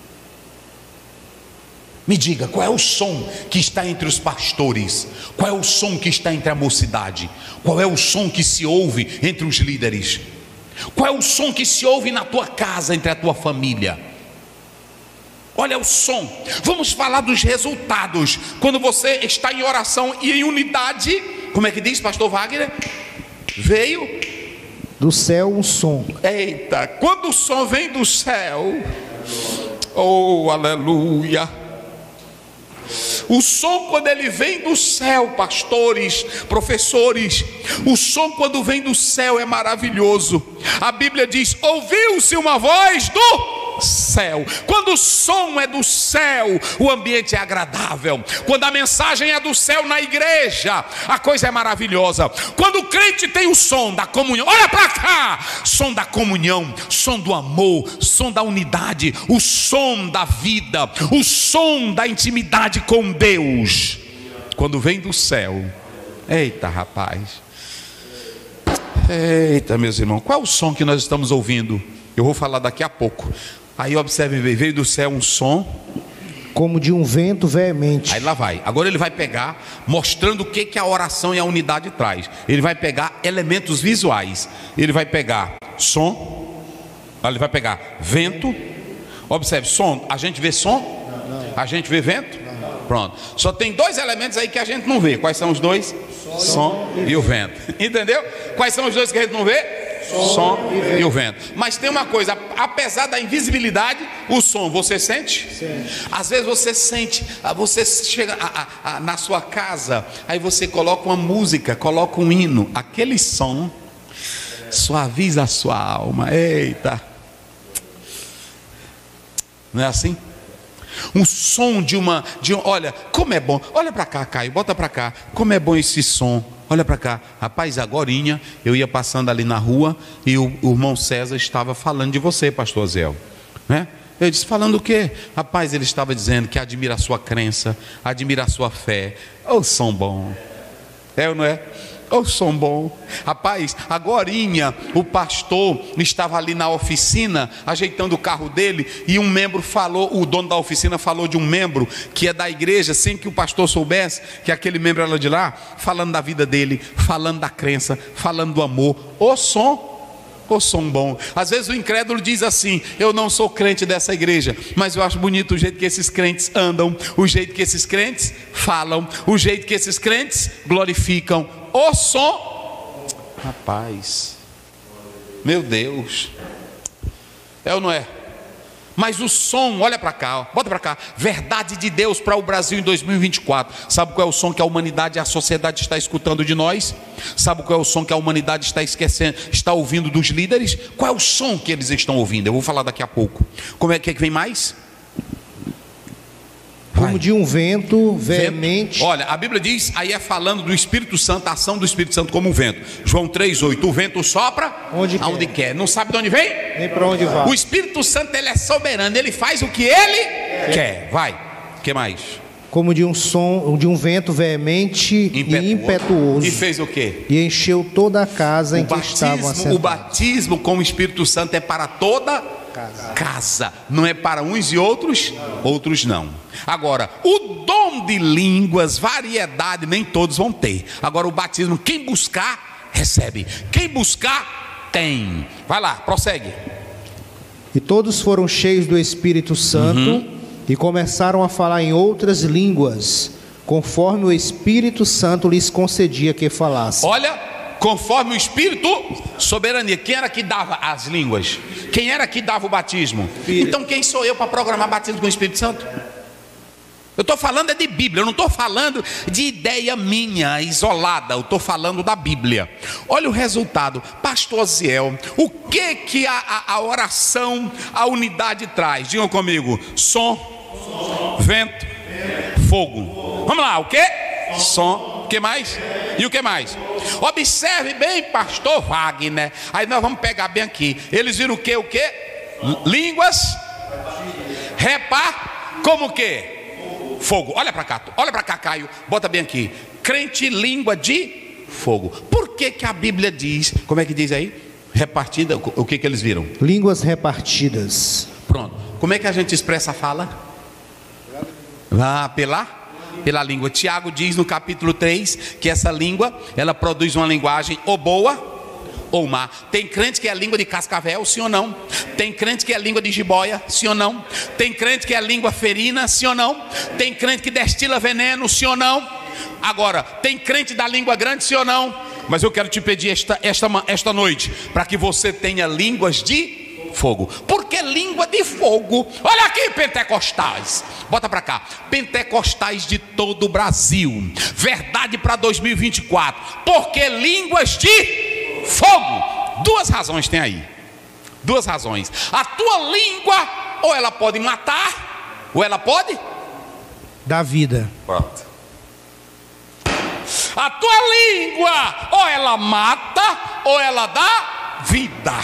Me diga, qual é o som que está entre os pastores? Qual é o som que está entre a mocidade? Qual é o som que se ouve entre os líderes? Qual é o som que se ouve na tua casa, entre a tua família? Olha o som. Vamos falar dos resultados. Quando você está em oração e em unidade, como é que diz, pastor Wagner? Veio do céu um som. Eita, quando o som vem do céu, oh aleluia. O som quando ele vem do céu, pastores, professores, o som quando vem do céu é maravilhoso. A Bíblia diz: ouviu-se uma voz do céu. Quando o som é do céu, o ambiente é agradável. Quando a mensagem é do céu na igreja, a coisa é maravilhosa. Quando o crente tem o som da comunhão, olha para cá, som da comunhão, som do amor, som da unidade, o som da vida, o som da intimidade com Deus, quando vem do céu, eita rapaz, eita meus irmãos, qual é o som que nós estamos ouvindo? Eu vou falar daqui a pouco. Aí observe, veio do céu um som, como de um vento veemente. Aí lá vai. Agora ele vai pegar, mostrando o que a oração e a unidade traz. Ele vai pegar elementos visuais. Ele vai pegar som. Ele vai pegar vento. Observe, som. A gente vê som? A gente vê vento? Pronto. Só tem dois elementos aí que a gente não vê. Quais são os dois? Som e o vento. Entendeu? Quais são os dois que a gente não vê? Som e o vento. Mas tem uma coisa, apesar da invisibilidade, o som você sente? Sim. Às vezes você sente, você chega na sua casa, aí você coloca uma música, coloca um hino, aquele som suaviza a sua alma. Eita, não é assim? Um som olha, como é bom. Olha para cá, Caio, bota para cá. Como é bom esse som. Olha para cá, rapaz, agorinha eu ia passando ali na rua e o irmão César estava falando de você, pastor Zé, né? Eu disse, falando o quê? Rapaz, ele estava dizendo que admira a sua crença, admira a sua fé. Ô, som bom. É ou não é? Ô, som bom. Rapaz, agorinha o pastor estava ali na oficina ajeitando o carro dele e um membro falou, o dono da oficina falou de um membro que é da igreja, sem que o pastor soubesse que aquele membro era de lá, falando da vida dele, falando da crença, falando do amor. Ô som bom. Às vezes o incrédulo diz assim, eu não sou crente dessa igreja, mas eu acho bonito o jeito que esses crentes andam, o jeito que esses crentes falam, o jeito que esses crentes glorificam. O som, rapaz, meu Deus, é ou não é? Mas o som, olha para cá, ó, bota para cá, verdade de Deus para o Brasil em 2024. Sabe qual é o som que a humanidade e a sociedade está escutando de nós? Sabe qual é o som que a humanidade está esquecendo, está ouvindo dos líderes? Qual é o som que eles estão ouvindo? Eu vou falar daqui a pouco. Como é que vem mais? Como de um vento veemente. Olha, a Bíblia diz, aí é falando do Espírito Santo, a ação do Espírito Santo como um vento. João 3,8, o vento sopra aonde quer. Não sabe de onde vem? Nem para onde vai. O Espírito Santo, ele é soberano, ele faz o que ele quer. Vai, o que mais? Como de um vento veemente e impetuoso. E fez o quê? E encheu toda a casa em que estavam assentados. O batismo com o Espírito Santo é para toda casa. Não é para uns e outros não. Agora, o dom de línguas, variedade, nem todos vão ter. Agora o batismo, quem buscar, recebe. Quem buscar, tem. Vai lá, prossegue. E todos foram cheios do Espírito Santo e começaram a falar em outras línguas, conforme o Espírito Santo lhes concedia que falassem. Olha, conforme o Espírito, soberania. Quem era que dava as línguas? Quem era que dava o batismo? Então quem sou eu para programar batismo com o Espírito Santo? Eu estou falando de Bíblia, eu não estou falando de ideia minha, isolada, eu estou falando da Bíblia. Olha o resultado, pastor Ziel, o que a oração, a unidade traz? Digam comigo, som, vento, fogo. Vamos lá, o que? Som, o que mais? E o que mais? Observe bem, pastor Wagner, aí nós vamos pegar bem aqui. Eles viram o que? Línguas, como o que? Fogo. Olha para cá, Caio, bota bem aqui. Crente, língua de fogo. Por que a Bíblia diz, como é que diz aí? Repartida, o que eles viram? Línguas repartidas. Pronto. Como é que a gente expressa a fala? Pela língua. Tiago diz no capítulo 3 que essa língua, ela produz uma linguagem ou boa ou má. Tem crente que é a língua de cascavel, sim ou não? Tem crente que é a língua de jiboia, sim ou não? Tem crente que é a língua ferina, sim ou não? Tem crente que destila veneno, sim ou não? Agora, tem crente da língua grande, sim ou não? Mas eu quero te pedir esta noite, para que você tenha línguas de fogo. Porque língua de fogo? Olha aqui, pentecostais, bota para cá, pentecostais de todo o Brasil, verdade para 2024. Porque línguas de fogo. Duas razões tem aí. Duas razões. A tua língua, ou ela pode matar, ou ela pode dar vida. Pronto. A tua língua, ou ela mata, ou ela dá vida.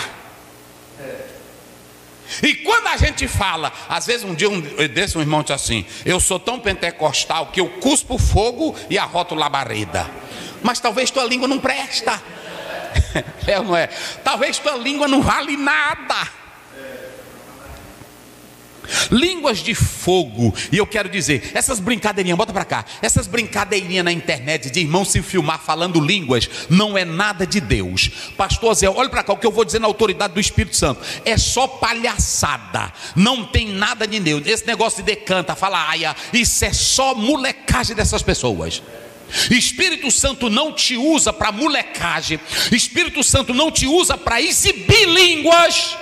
E quando a gente fala, às vezes um irmão disse assim: eu sou tão pentecostal que eu cuspo fogo e arroto labareda. Mas talvez tua língua não presta. É ou não é? Talvez tua língua não vale nada. Línguas de fogo. E eu quero dizer, essas brincadeirinhas, bota para cá, essas brincadeirinhas na internet de irmão se filmar falando línguas, não é nada de Deus. Pastor Zé, olha para cá, o que eu vou dizer na autoridade do Espírito Santo é só palhaçada, não tem nada de Deus. Esse negócio de decanta, fala aia, isso é só molecagem dessas pessoas. Espírito Santo não te usa para molecagem. Espírito Santo não te usa para exibir línguas.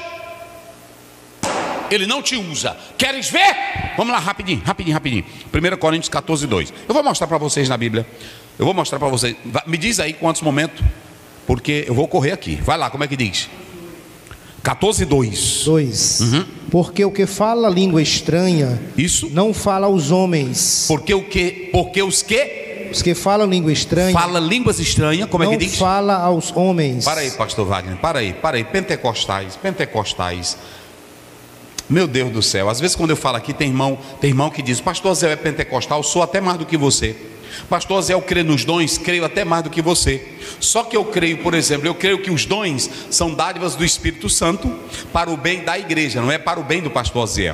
Ele não te usa. Queres ver? Vamos lá, rapidinho. 1 Coríntios 14, 2. Eu vou mostrar para vocês na Bíblia. Eu vou mostrar para vocês. Me diz aí quantos momentos, porque eu vou correr aqui. Vai lá, como é que diz? 14, 2. Porque o que fala língua estranha, isso, não fala aos homens. Porque os que? Os que falam língua estranha, fala línguas estranhas, como é que diz? Não fala aos homens. Para aí, pastor Wagner, para aí. Pentecostais. Meu Deus do céu, às vezes quando eu falo aqui tem irmão que diz: pastor Zé é pentecostal, sou até mais do que você. Pastor Zé, eu creio nos dons, creio até mais do que você. Só que eu creio, por exemplo, eu creio que os dons são dádivas do Espírito Santo para o bem da igreja, não é para o bem do pastor Zé.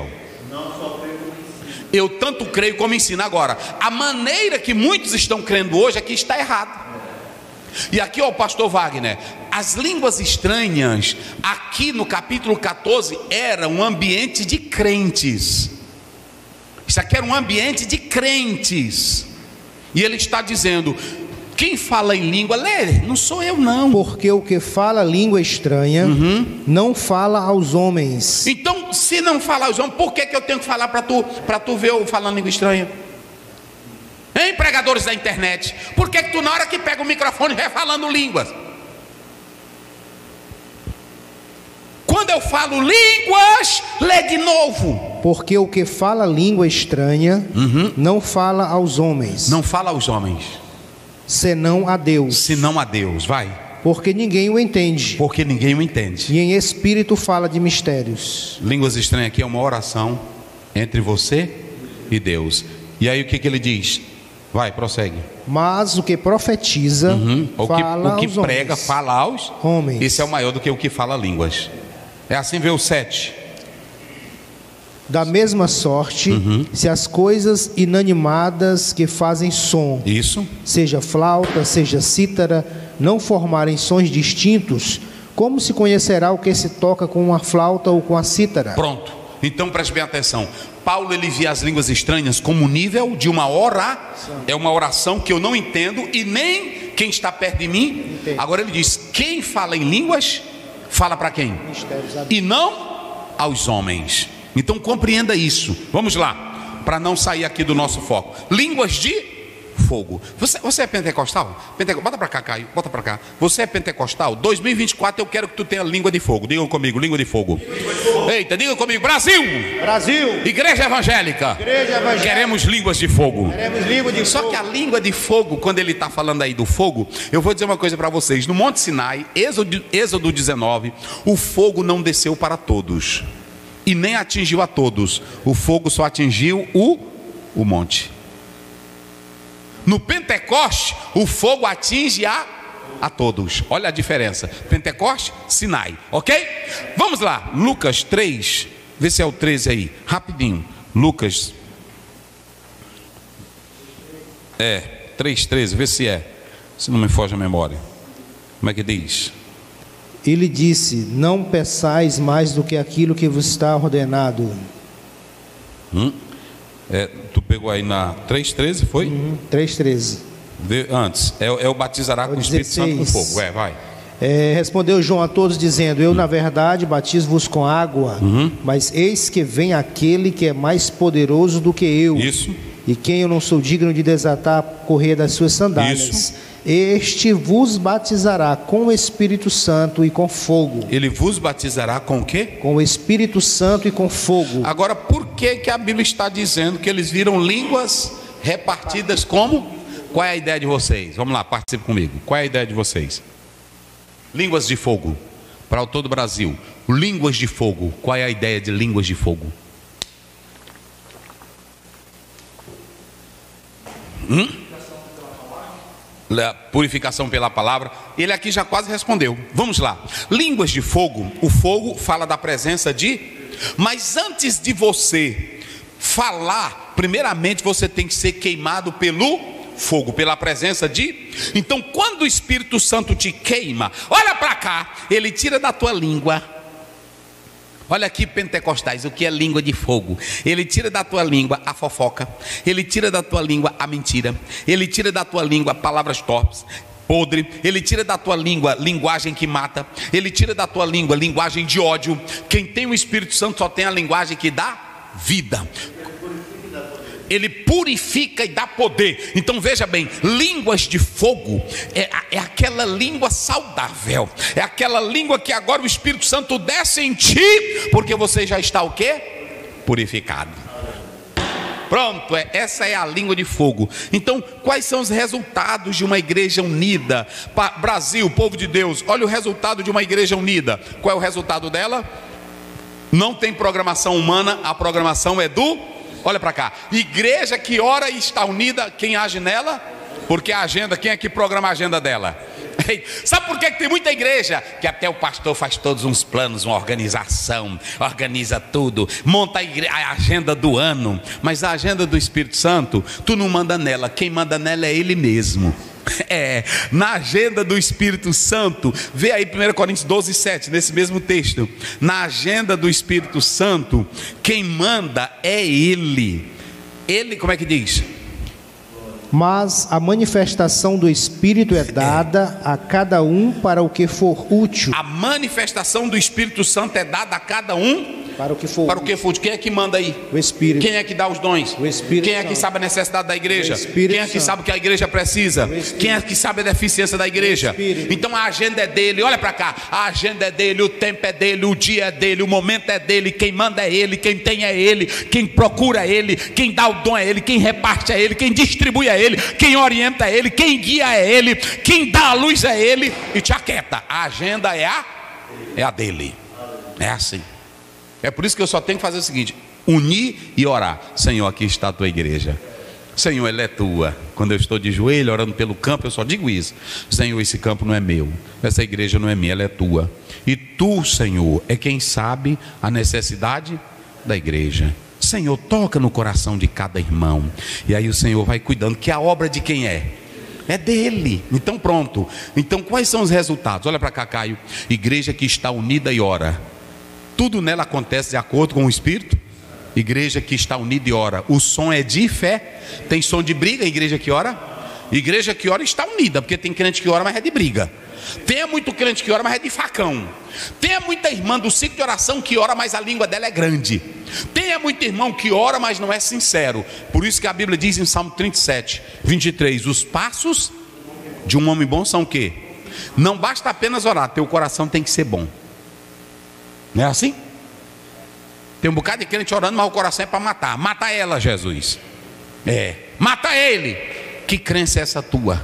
Eu tanto creio como ensino. Agora, a maneira que muitos estão crendo hoje é que está errado. E aqui, ó, o pastor Wagner, as línguas estranhas, aqui no capítulo 14, era um ambiente de crentes. Isso aqui era um ambiente de crentes. E ele está dizendo: quem fala em língua, lê, não sou eu não. Porque o que fala língua estranha, não fala aos homens. Então, se não fala aos homens, por que eu tenho que falar para tu ver eu falando língua estranha? Hein, pregadores da internet, por que tu na hora que pega o microfone vai falando línguas? Quando eu falo línguas, lê de novo. Porque o que fala língua estranha, não fala aos homens. Não fala aos homens, senão a Deus. Vai. Porque ninguém o entende. E em espírito fala de mistérios. Línguas estranhas aqui é uma oração entre você e Deus. E aí o que ele diz? Vai, prossegue. Mas o que profetiza, fala o que aos prega, homens. fala aos homens. Esse é o maior do que o que fala línguas. É assim, vê o 7. Da mesma sorte, se as coisas inanimadas que fazem som, isso, seja flauta, seja cítara, não formarem sons distintos, como se conhecerá o que se toca com uma flauta ou com a cítara? Pronto, então preste bem atenção. Paulo, ele via as línguas estranhas como nível de uma oração. É uma oração que eu não entendo e nem quem está perto de mim. Entendi. Agora ele diz: quem fala em línguas, fala para quem? E não aos homens. Então compreenda isso. Vamos lá, para não sair aqui do nosso foco. Línguas de fogo. Você é pentecostal? Bota para cá, Caio, bota para cá. Você é pentecostal? 2024 eu quero que tu tenha língua de fogo. Diga comigo, língua de fogo. Eita, diga comigo, Brasil! Igreja evangélica. Queremos línguas de fogo. Só que a língua de fogo, quando ele está falando aí do fogo, eu vou dizer uma coisa para vocês. No Monte Sinai, Êxodo 19, o fogo não desceu para todos e nem atingiu a todos. O fogo só atingiu o monte. No Pentecoste, o fogo atinge a todos. Olha a diferença. Pentecoste, Sinai, ok? Vamos lá, Lucas 3, vê se é o 13 aí, rapidinho. Lucas 3:13, vê se é, se não me foge a memória. Como é que diz? Ele disse: não peçais mais do que aquilo que vos está ordenado. Tu pegou aí na 3:13, foi? 3:13. Antes, o batizará com o Espírito Santo com fogo. Vai. Respondeu João a todos dizendo: eu na verdade batizo-vos com água, mas eis que vem aquele que é mais poderoso do que eu. Isso. E quem eu não sou digno de desatar a correia das suas sandálias. Isso. Este vos batizará com o Espírito Santo e com fogo. Ele vos batizará com o quê? Com o Espírito Santo e com fogo. Agora, por que a Bíblia está dizendo que eles viram línguas repartidas como? Qual é a ideia de vocês? Vamos lá, participe comigo. Qual é a ideia de vocês? Línguas de fogo para todo o Brasil. Línguas de fogo. Qual é a ideia de línguas de fogo? Purificação pela palavra. Ele aqui já quase respondeu. Vamos lá. Línguas de fogo. O fogo fala da presença de Mas antes de você falar, primeiramente você tem que ser queimado pelo fogo, pela presença de... Então quando o Espírito Santo te queima, olha para cá, ele tira da tua língua. Olha aqui, pentecostais, o que é língua de fogo. Ele tira da tua língua a fofoca, ele tira da tua língua a mentira, ele tira da tua língua palavras torpes, podre, ele tira da tua língua linguagem que mata, ele tira da tua língua linguagem de ódio. Quem tem o Espírito Santo só tem a linguagem que dá vida. Ele purifica e dá poder. Então veja bem, línguas de fogo é aquela língua saudável, é aquela língua que agora o Espírito Santo desce em ti, porque você já está o quê? Purificado. Pronto, essa é a língua de fogo. Então quais são os resultados de uma igreja unida? Brasil, povo de Deus, olha o resultado de uma igreja unida. Qual é o resultado dela? Não tem programação humana, a programação é do... Olha para cá, igreja que ora e está unida, quem age nela? Porque a agenda, quem é que programa a agenda dela? Sabe por que tem muita igreja? Que até o pastor faz todos uns planos, uma organização, organiza tudo, monta a agenda do ano. Mas a agenda do Espírito Santo, tu não manda nela, quem manda nela é Ele mesmo. Na agenda do Espírito Santo, vê aí 1 Coríntios 12, 7, nesse mesmo texto. Na agenda do Espírito Santo, quem manda é Ele. Ele, como é que diz? Mas a manifestação do Espírito é dada a cada um para o que for útil. A manifestação do Espírito Santo é dada a cada um para o que for útil. Quem é que manda aí? O Espírito. Quem é que dá os dons? O Espírito. Quem é que sabe a necessidade da igreja? Quem é que sabe o que a igreja precisa? Quem é que sabe a deficiência da igreja? Então a agenda é dele. Olha para cá, a agenda é dele, o tempo é dele, o dia é dele, o momento é dele. Quem manda é ele, quem tem é ele, quem procura é ele, quem dá o dom é ele, quem reparte é ele, quem distribui é ele, quem orienta é ele, quem guia é ele, quem dá a luz é ele. E te aquieta, a agenda é a dele. É assim. É por isso que eu só tenho que fazer o seguinte: unir e orar. Senhor, aqui está a tua igreja. Senhor, ela é tua. Quando eu estou de joelho orando pelo campo, eu só digo isso: Senhor, esse campo não é meu, essa igreja não é minha, ela é tua. E tu, Senhor, é quem sabe a necessidade da igreja. Senhor, toca no coração de cada irmão. E aí o Senhor vai cuidando, que a obra de quem é? É dele. Então pronto. Então quais são os resultados? Olha para cá, Caio. Igreja que está unida e ora, tudo nela acontece de acordo com o Espírito. Igreja que está unida e ora, o som é de fé. Tem som de briga, igreja que ora? Igreja que ora está unida, porque tem crente que ora, mas é de briga. Tem muito crente que ora, mas é de facão. Tem muita irmã do ciclo de oração que ora, mas a língua dela é grande. Tem muito irmão que ora, mas não é sincero. Por isso que a Bíblia diz em Salmo 37, 23, os passos de um homem bom são o quê? Não basta apenas orar, teu coração tem que ser bom. Não é assim? Tem um bocado de crente orando, mas o coração é para matar. Mata ela, Jesus. Mata ele. Que crença é essa tua?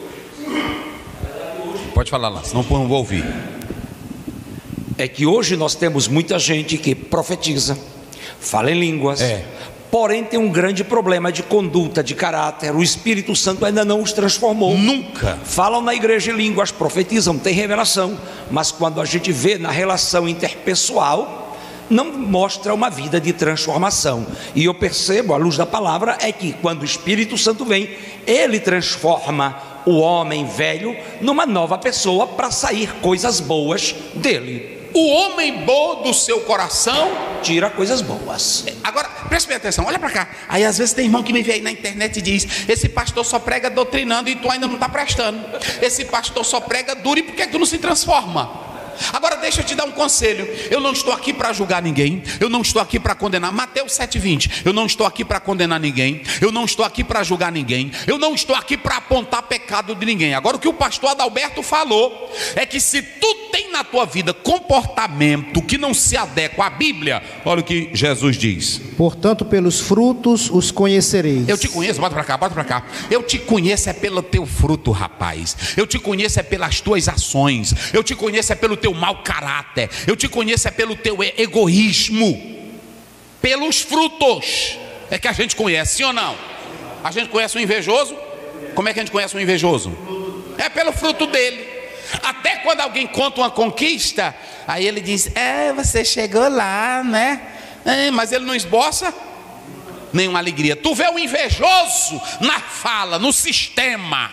Pode falar lá, senão eu não vou ouvir. É que hoje nós temos muita gente que profetiza, fala em línguas, porém tem um grande problema de conduta, de caráter. O Espírito Santo ainda não os transformou. Nunca. Falam na igreja em línguas, profetizam, tem revelação, mas quando a gente vê na relação interpessoal, não mostra uma vida de transformação. E eu percebo, à luz da palavra, é que quando o Espírito Santo vem, ele transforma o homem velho numa nova pessoa, para sair coisas boas dele. O homem bom do seu coração tira coisas boas. Agora, preste bem atenção, olha para cá. Aí às vezes tem irmão que me vê aí na internet e diz: esse pastor só prega doutrinando e tu ainda não está prestando. Esse pastor só prega duro, e por que tu não se transforma? Agora deixa eu te dar um conselho. Eu não estou aqui para julgar ninguém, eu não estou aqui para condenar. Mateus 7,20. Eu não estou aqui para condenar ninguém, eu não estou aqui para julgar ninguém, eu não estou aqui para apontar pecado de ninguém. Agora o que o pastor Adalberto falou é que se tu tem na tua vida comportamento que não se adequa à Bíblia, olha o que Jesus diz: portanto pelos frutos os conhecereis. Eu te conheço, bota para cá. Eu te conheço é pelo teu fruto, rapaz. Eu te conheço é pelas tuas ações. Eu te conheço é pelo teu mau caráter. Eu te conheço é pelo teu egoísmo. Pelos frutos é que a gente conhece, sim ou não? A gente conhece o invejoso. Como é que a gente conhece o invejoso? É pelo fruto dele. Até quando alguém conta uma conquista, Aí ele diz: você chegou lá, né? Mas ele não esboça nenhuma alegria. Tu vê o invejoso na fala, no sistema.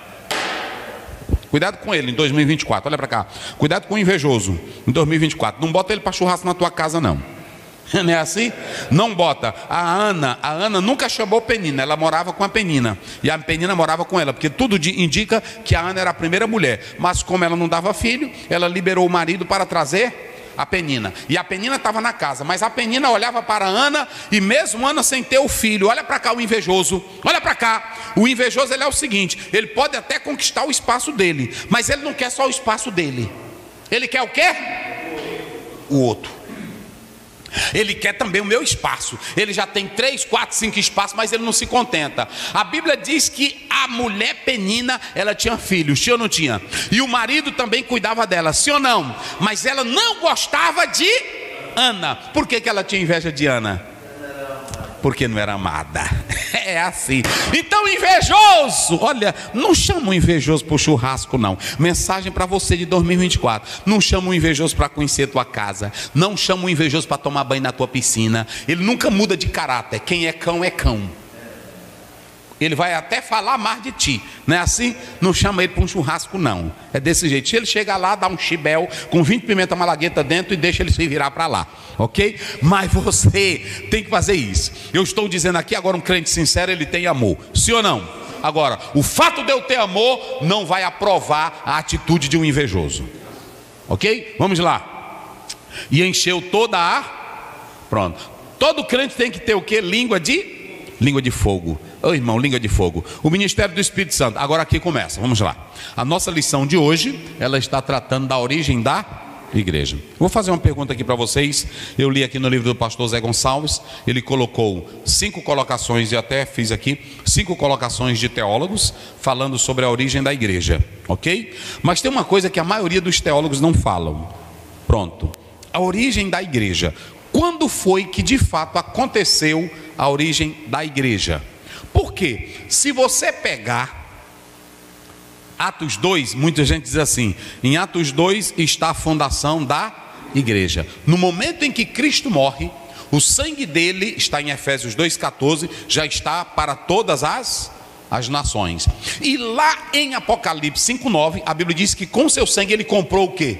Cuidado com ele em 2024, olha para cá. Cuidado com o invejoso em 2024. Não bota ele para churrasco na tua casa, não. Não é assim? Não bota. A Ana nunca chamou Penina, ela morava com a Penina. E a Penina morava com ela, porque tudo indica que a Ana era a primeira mulher. Mas como ela não dava filho, ela liberou o marido para trazer a Penina. E a Penina estava na casa, mas a Penina olhava para a Ana, e mesmo Ana sem ter o filho, olha para cá o invejoso, olha para cá. O invejoso, ele é o seguinte: ele pode até conquistar o espaço dele, mas ele não quer só o espaço dele. Ele quer o quê? O outro. Ele quer também o meu espaço. Ele já tem 3, 4, 5 espaços, mas ele não se contenta. A Bíblia diz que a mulher Penina, ela tinha filhos, tinha ou não tinha? E o marido também cuidava dela, sim ou não? Mas ela não gostava de Ana. Por que ela tinha inveja de Ana? Porque não era amada. É assim. Então, invejoso, olha, não chama o invejoso para o churrasco, não. Mensagem para você de 2024: não chama o invejoso para conhecer a tua casa. Não chama o invejoso para tomar banho na tua piscina. Ele nunca muda de caráter. Quem é cão é cão. Ele vai até falar mais de ti, não é assim? Não chama ele para um churrasco, não. É desse jeito. Se ele chegar lá, dá um chibel com 20 pimenta malagueta dentro e deixa ele se virar para lá, ok? Mas você tem que fazer isso. Eu estou dizendo aqui agora, um crente sincero, ele tem amor, sim ou não? Agora, o fato de eu ter amor não vai aprovar a atitude de um invejoso, ok? Vamos lá. E encheu toda a... Pronto. Todo crente tem que ter o quê? Língua de fogo. Ô irmão, língua de fogo. O ministério do Espírito Santo. Agora aqui começa, vamos lá. A nossa lição de hoje, ela está tratando da origem da igreja. Vou fazer uma pergunta aqui para vocês. Eu li aqui no livro do pastor Zé Gonçalves. Ele colocou 5 colocações, e até fiz aqui 5 colocações de teólogos falando sobre a origem da igreja, ok? Mas tem uma coisa que a maioria dos teólogos não falam. Pronto. A origem da igreja. Quando foi que de fato aconteceu a origem da igreja? Porque se você pegar Atos 2, muita gente diz assim: em Atos 2 está a fundação da igreja. No momento em que Cristo morre, o sangue dele, está em Efésios 2,14, já está para todas as nações. E lá em Apocalipse 5,9, a Bíblia diz que com seu sangue ele comprou o quê?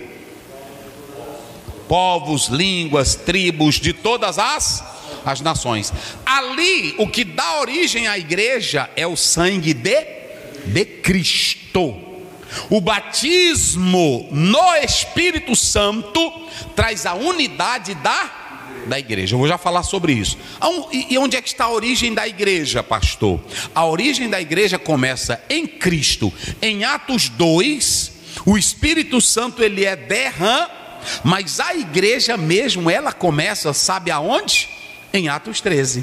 Povos, línguas, tribos de todas as nações. Ali, o que dá origem à igreja é o sangue de Cristo. O batismo no Espírito Santo traz a unidade da igreja. Eu vou já falar sobre isso. E onde é que está a origem da igreja, pastor? A origem da igreja começa em Cristo. Em Atos 2, o Espírito Santo ele é derramado, mas a igreja mesmo, ela começa, sabe aonde? Em Atos 13.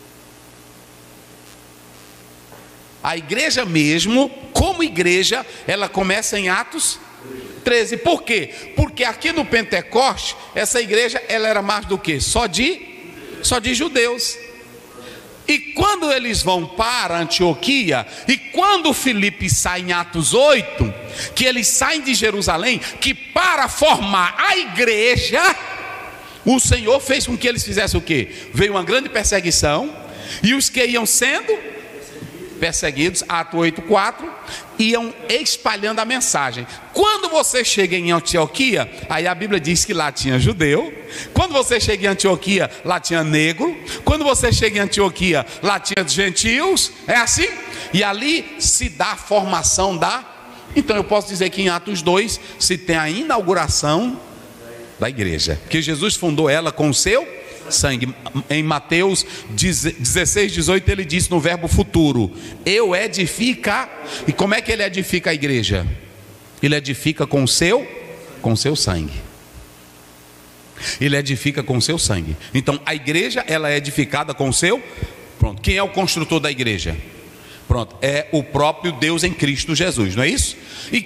A igreja mesmo, como igreja, ela começa em Atos 13. Por quê? Porque aqui no Pentecoste, essa igreja, ela era mais do que? Só de judeus. E quando eles vão para Antioquia, e quando Filipe sai em Atos 8, que eles saem de Jerusalém, que para formar a igreja, o Senhor fez com que eles fizessem o quê? Veio uma grande perseguição, e os que iam sendo perseguidos, Atos 8,4, iam espalhando a mensagem. Quando você chega em Antioquia, aí a Bíblia diz que lá tinha judeu. Quando você chega em Antioquia, lá tinha negro. Quando você chega em Antioquia, lá tinha gentios. É assim? E ali se dá a formação da... Então eu posso dizer que em Atos 2 se tem a inauguração da igreja, que Jesus fundou ela com o seu sangue. Em Mateus 16, 18 ele disse no verbo futuro: eu edificar. E como é que ele edifica a igreja? Ele edifica com o seu sangue. Ele edifica com o seu sangue. Então a igreja, ela é edificada com o seu... Pronto. Quem é o construtor da igreja? Pronto, é o próprio Deus em Cristo Jesus, não é isso? E...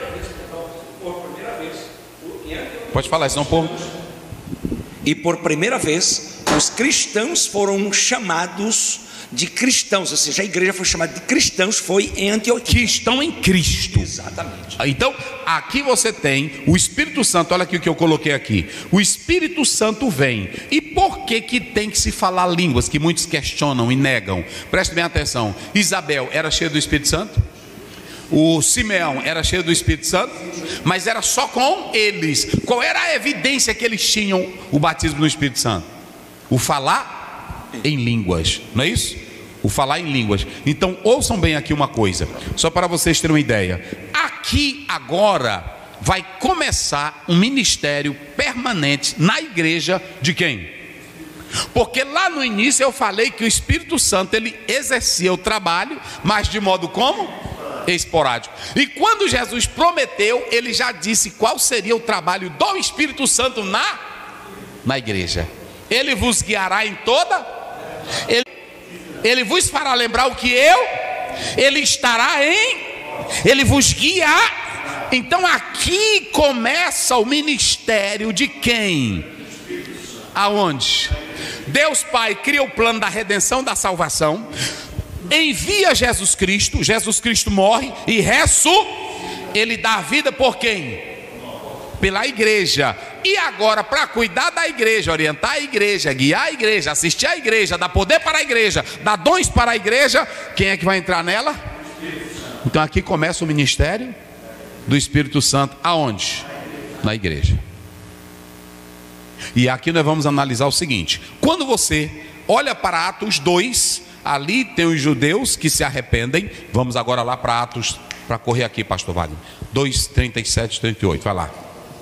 Pode falar, senão o povo... E por primeira vez, os cristãos foram chamados de cristãos, ou seja, a igreja foi chamada de cristãos, foi em Antioquia. Que estão em Cristo. Exatamente. Então, aqui você tem o Espírito Santo, olha aqui o que eu coloquei aqui. O Espírito Santo vem. E por que tem que se falar línguas, que muitos questionam e negam? Preste bem atenção. Isabel era cheia do Espírito Santo? O Simeão era cheio do Espírito Santo, mas era só com eles. Qual era a evidência que eles tinham o batismo no Espírito Santo? O falar em línguas, não é isso? O falar em línguas. Então ouçam bem aqui uma coisa, só para vocês terem uma ideia. Aqui agora vai começar um ministério permanente na igreja de quem? Porque lá no início eu falei que o Espírito Santo ele exercia o trabalho, mas de modo como? Esporádico. E quando Jesus prometeu, ele já disse qual seria o trabalho do Espírito Santo na igreja. Ele vos guiará em toda, ele vos fará lembrar o que ele estará ele vos guiará. Então aqui começa o ministério de quem? Aonde? Deus Pai cria o plano da redenção, da salvação, envia Jesus Cristo morre e ele dá a vida por quem? Pela igreja. E agora, para cuidar da igreja, orientar a igreja, guiar a igreja, assistir a igreja, dar poder para a igreja, dar dons para a igreja, quem é que vai entrar nela? Então aqui começa o ministério do Espírito Santo. Aonde? Na igreja. E aqui nós vamos analisar o seguinte: quando você olha para Atos 2, ali tem os judeus que se arrependem. Vamos agora lá para Atos, para correr aqui, pastor Wagner. 2, 37, 38, vai lá.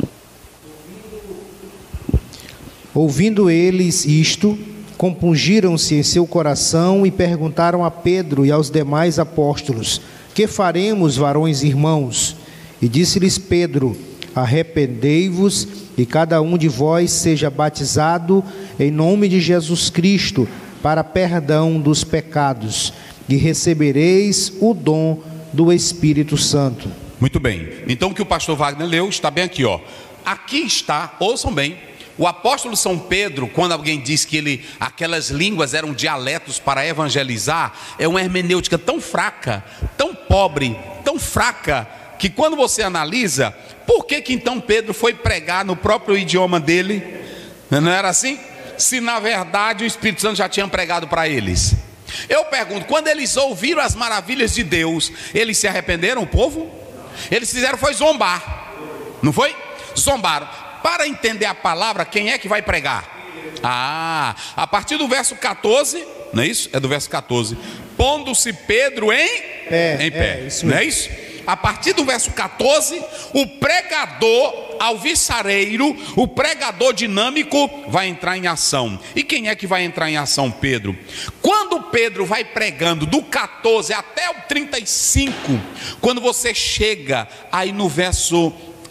Ouvindo eles isto, compungiram-se em seu coração e perguntaram a Pedro e aos demais apóstolos: que faremos, varões irmãos? E disse-lhes Pedro: arrependei-vos e cada um de vós seja batizado em nome de Jesus Cristo para perdão dos pecados, e recebereis o dom do Espírito Santo. Muito bem. Então o que o pastor Wagner leu está bem aqui, ó. Aqui está, ouçam bem, o apóstolo São Pedro, quando alguém diz que aquelas línguas eram dialetos para evangelizar, é uma hermenêutica tão fraca, tão pobre, tão fraca, que quando você analisa, por que então Pedro foi pregar no próprio idioma dele? Não era assim? Se na verdade o Espírito Santo já tinha pregado para eles. Eu pergunto, quando eles ouviram as maravilhas de Deus, eles se arrependeram, o povo? Eles fizeram foi zombar, não foi? Zombaram. Para entender a palavra, quem é que vai pregar? A partir do verso 14, não é isso? É do verso 14. Pondo-se Pedro em pé, isso não é isso? A partir do verso 14, o pregador alvissareiro, o pregador dinâmico vai entrar em ação. E quem é que vai entrar em ação? Pedro. Quando Pedro vai pregando do 14 até o 35, quando você chega aí no verso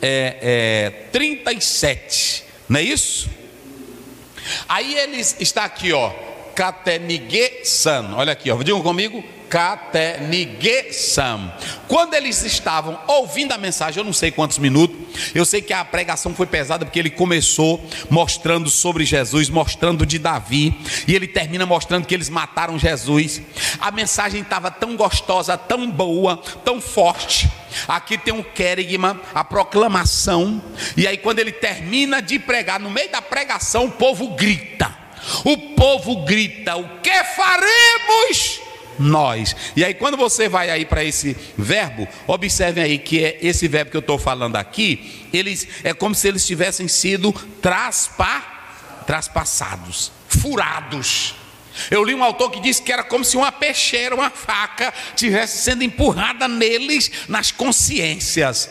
37, não é isso? Aí eles está aqui, ó, Katenigesan, olha aqui, ó, digam comigo, Katenigesan. Quando eles estavam ouvindo a mensagem, eu não sei quantos minutos, eu sei que a pregação foi pesada, porque ele começou mostrando sobre Jesus, mostrando de Davi, e ele termina mostrando que eles mataram Jesus. A mensagem estava tão gostosa, tão boa, tão forte. Aqui tem um querigma, a proclamação. E aí quando ele termina de pregar, no meio da pregação, o povo grita. O povo grita: o que faremos nós? E aí quando você vai aí para esse verbo, observem aí que é esse verbo que eu estou falando aqui, é como se eles tivessem sido traspassados, furados. Eu li um autor que disse que era como se uma peixeira, uma faca, tivesse sendo empurrada neles, nas consciências.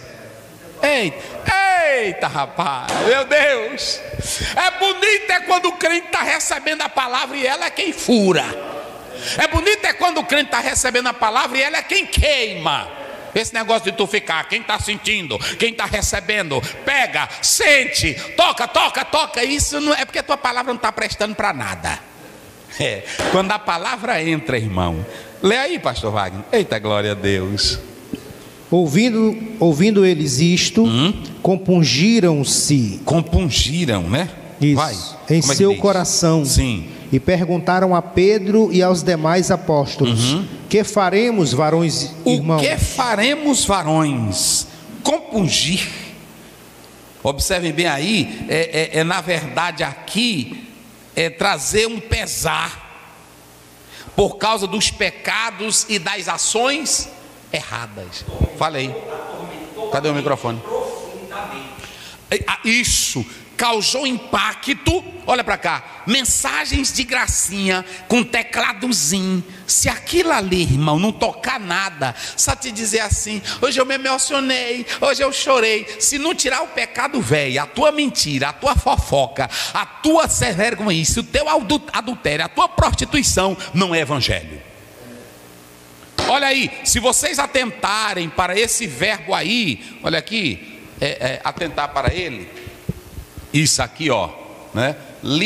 Eita rapaz, meu Deus. É bonito quando o crente está recebendo a palavra e ela é quem fura. É bonito quando o crente está recebendo a palavra e ela é quem queima. Esse negócio de tu ficar, quem está sentindo, quem está recebendo, pega, sente, toca, isso não é porque a tua palavra não está prestando para nada. Quando a palavra entra, irmão. Lê aí, pastor Wagner. Eita, glória a Deus. Ouvindo eles isto, compungiram-se. Compungiram, né? Isso. Vai. Em Como é que seu diz? coração. Sim. E perguntaram a Pedro e aos demais apóstolos: Que faremos, varões irmãos? O que faremos, varões? Compungir. Observem bem aí, na verdade aqui, trazer um pesar por causa dos pecados e das ações erradas. Falei. Cadê o microfone? Isso causou impacto. Olha para cá, mensagens de gracinha com tecladozinho. Se aquilo ali, irmão, não tocar nada, só te dizer assim: hoje eu me emocionei, hoje eu chorei. Se não tirar o pecado velho, a tua mentira, a tua fofoca, a tua vergonha, o teu adultério, a tua prostituição, não é evangelho. Olha aí, se vocês atentarem para esse verbo aí, olha aqui, atentar para ele, isso aqui, ó, né?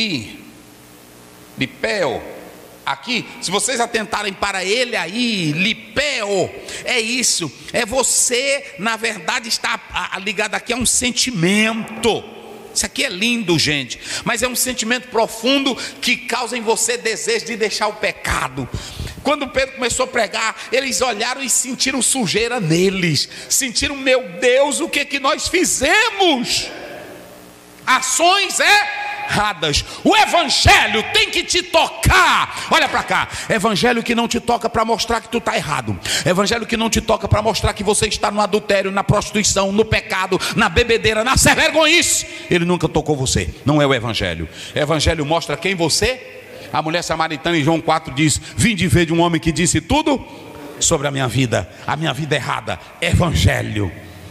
Lipeo, aqui, se vocês atentarem para ele aí, lipeo, é isso, é você, na verdade, está ligado aqui a um sentimento. Isso aqui é lindo, gente, mas é um sentimento profundo que causa em você desejo de deixar o pecado. Quando Pedro começou a pregar, eles olharam e sentiram sujeira neles, sentiram: meu Deus, o que nós fizemos? Ações erradas. O evangelho tem que te tocar. Olha para cá, evangelho que não te toca para mostrar que tu está errado, evangelho que não te toca para mostrar que você está no adultério, na prostituição, no pecado, na bebedeira, na vergonhice. Ele nunca tocou você. Não é o evangelho. O evangelho mostra quem você. A mulher samaritana em João 4 diz: vim de ver de um homem que disse tudo sobre a minha vida errada. Evangelho.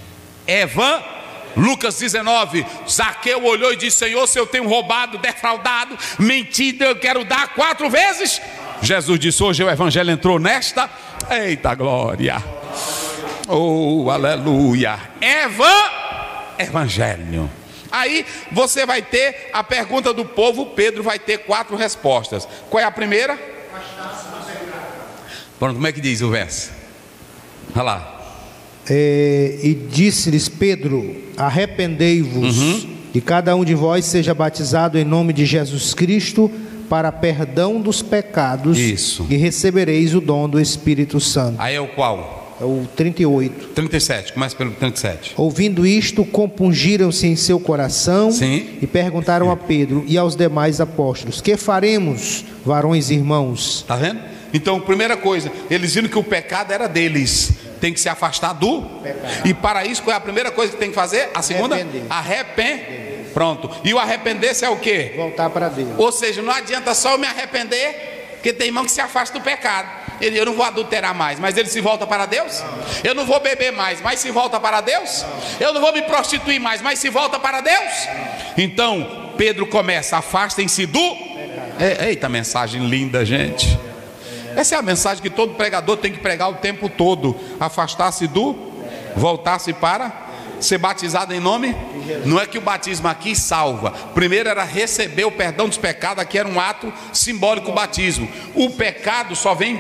Lucas 19, Zaqueu olhou e disse: Senhor, se eu tenho roubado, defraudado, mentido, eu quero dar 4 vezes. Jesus disse: hoje o evangelho entrou nesta. Eita glória. Oh, aleluia. Evangelho. Aí você vai ter a pergunta do povo. Pedro vai ter 4 respostas. Qual é a primeira? Pronto, como é que diz o verso? Olha lá. E disse-lhes Pedro: arrependei-vos, e cada um de vós seja batizado em nome de Jesus Cristo para perdão dos pecados. Isso. E recebereis o dom do Espírito Santo. Aí é o qual? É o 38. 37, começa pelo 37. Ouvindo isto, compungiram-se em seu coração. Sim. E perguntaram a Pedro e aos demais apóstolos: que faremos, varões irmãos? Está vendo? Então, primeira coisa, eles viram que o pecado era deles. Tem que se afastar do pecado. E para isso, qual é a primeira coisa que tem que fazer? A segunda? Arrepender. Pronto. E o arrepender-se é o quê? Voltar para Deus. Ou seja, não adianta só eu me arrepender, porque tem irmão que se afasta do pecado. Eu não vou adulterar mais, mas ele se volta para Deus? Eu não vou beber mais, mas se volta para Deus? Eu não vou me prostituir mais, mas se volta para Deus? Então, Pedro começa: afastem-se do... Eita, mensagem linda, gente. Essa é a mensagem que todo pregador tem que pregar o tempo todo. Afastar-se do... voltar-se para... ser batizado em nome? Não é que o batismo aqui salva. Primeiro era receber o perdão dos pecados. Aqui era um ato simbólico, o batismo. O pecado só vem,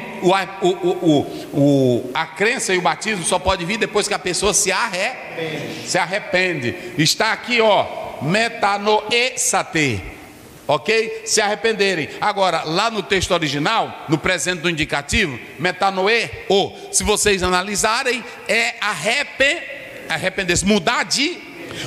a crença e o batismo só pode vir depois que a pessoa se arrepende. Está aqui, ó, metanoesate, ok? Se arrependerem. Agora, lá no texto original, no presente do indicativo, metanoe, se vocês analisarem, é arrepender-se, mudar de,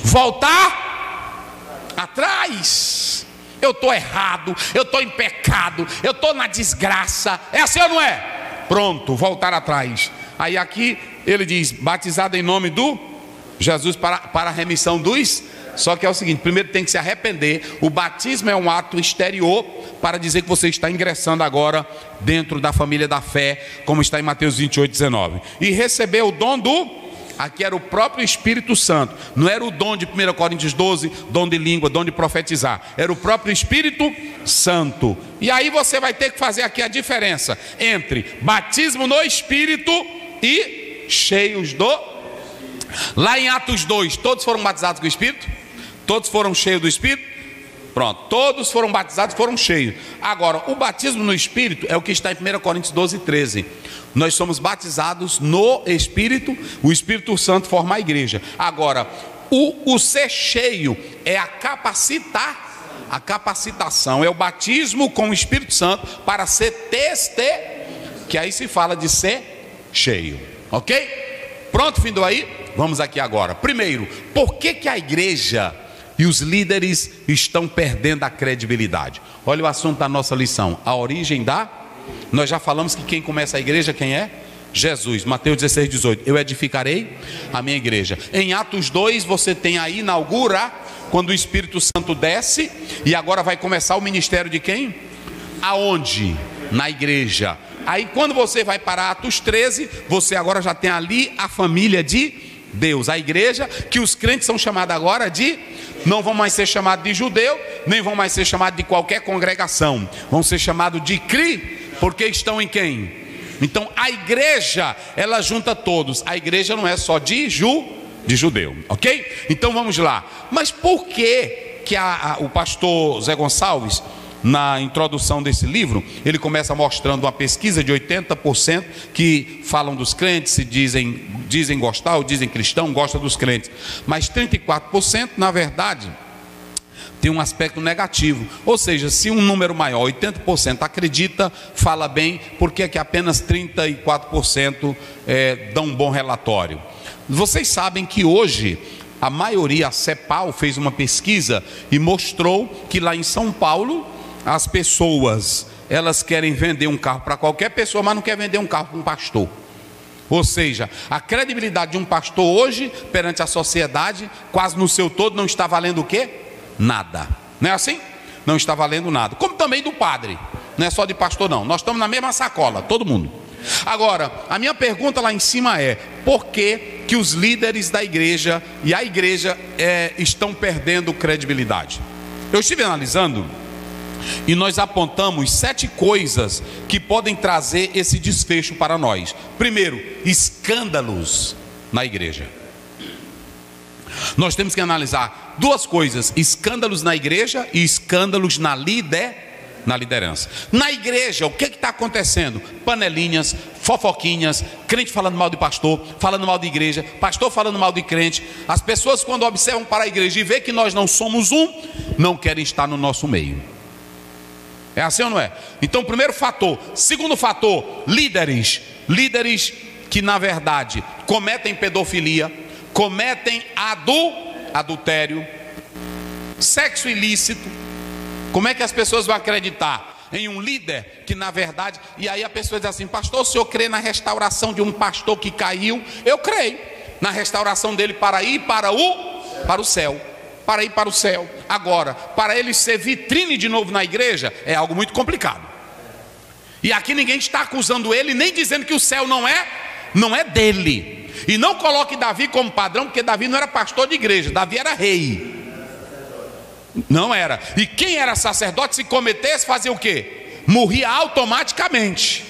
voltar atrás. Eu estou errado, eu estou em pecado, eu estou na desgraça. É assim ou não é? Pronto, voltar atrás. Aí aqui ele diz: batizado em nome do Jesus para a remissão dos... Só que é o seguinte, primeiro tem que se arrepender. O batismo é um ato exterior para dizer que você está ingressando agora dentro da família da fé, como está em Mateus 28, 19. E receber o dom do... aqui era o próprio Espírito Santo. Não era o dom de 1 Coríntios 12, dom de língua, dom de profetizar. Era o próprio Espírito Santo. E aí você vai ter que fazer aqui a diferença entre batismo no Espírito e cheios do... Lá em Atos 2, todos foram batizados com o Espírito? Todos foram cheios do Espírito? Pronto, todos foram batizados, foram cheios. Agora, o batismo no Espírito é o que está em 1 Coríntios 12, 13. Nós somos batizados no Espírito. O Espírito Santo forma a igreja. Agora, o ser cheio é a A capacitação é o batismo com o Espírito Santo para ser que aí se fala de ser cheio, ok? Pronto, findou aí? Vamos aqui agora. Primeiro, por que a igreja e os líderes estão perdendo a credibilidade? Olha o assunto da nossa lição, a origem nós já falamos que quem começa a igreja, quem é? Jesus, Mateus 16, 18, eu edificarei a minha igreja. Em Atos 2 você tem a inaugura, quando o Espírito Santo desce, e agora vai começar o ministério de quem? Aonde? Na igreja. Aí quando você vai para Atos 13, você agora já tem ali a família de Deus, a igreja, que os crentes são chamados agora não vão mais ser chamados de judeu, nem vão mais ser chamados de qualquer congregação, vão ser chamados de porque estão em quem? Então a igreja, ela junta todos. A igreja não é só de judeu, ok? Então vamos lá. Mas por que o pastor Zé Gonçalves, na introdução desse livro, ele começa mostrando uma pesquisa de 80% que falam dos crentes, se dizem gostar, ou dizem cristão, gosta dos crentes, mas 34% na verdade tem um aspecto negativo. Ou seja, se um número maior, 80% acredita, fala bem, por que apenas 34% dão um bom relatório? Vocês sabem que hoje a maioria, a CEPAL fez uma pesquisa e mostrou que lá em São Paulo as pessoas, elas querem vender um carro para qualquer pessoa, mas não quer vender um carro para um pastor. Ou seja, a credibilidade de um pastor hoje perante a sociedade, quase no seu todo, não está valendo o quê? Nada. Não é assim? Não está valendo nada. Como também do padre, não é só de pastor não, nós estamos na mesma sacola, todo mundo. Agora, a minha pergunta lá em cima é: por que os líderes da igreja e a igreja estão perdendo credibilidade? Eu estive analisando e nós apontamos 7 coisas que podem trazer esse desfecho para nós. Primeiro, escândalos na igreja. Nós temos que analisar 2 coisas: escândalos na igreja e escândalos na liderança. Na igreja, o que está acontecendo? Panelinhas, fofoquinhas, crente falando mal de pastor, falando mal de igreja, pastor falando mal de crente. As pessoas, quando observam para a igreja e vê que nós não somos não querem estar no nosso meio. É assim ou não é? Então, primeiro fator. Segundo fator, líderes que na verdade cometem pedofilia, cometem adultério, sexo ilícito. Como é que as pessoas vão acreditar em um líder que na verdade... E aí a pessoa diz assim: pastor, o senhor crê na restauração de um pastor que caiu? Eu creio na restauração dele para ir para o céu. Para ir para o céu. Agora, para ele ser vitrine de novo na igreja, é algo muito complicado. E aqui ninguém está acusando ele, nem dizendo que o céu não é dele. E não coloque Davi como padrão, porque Davi não era pastor de igreja, Davi era rei. Não era. E quem era sacerdote, se cometesse, fazia o quê? Morria automaticamente.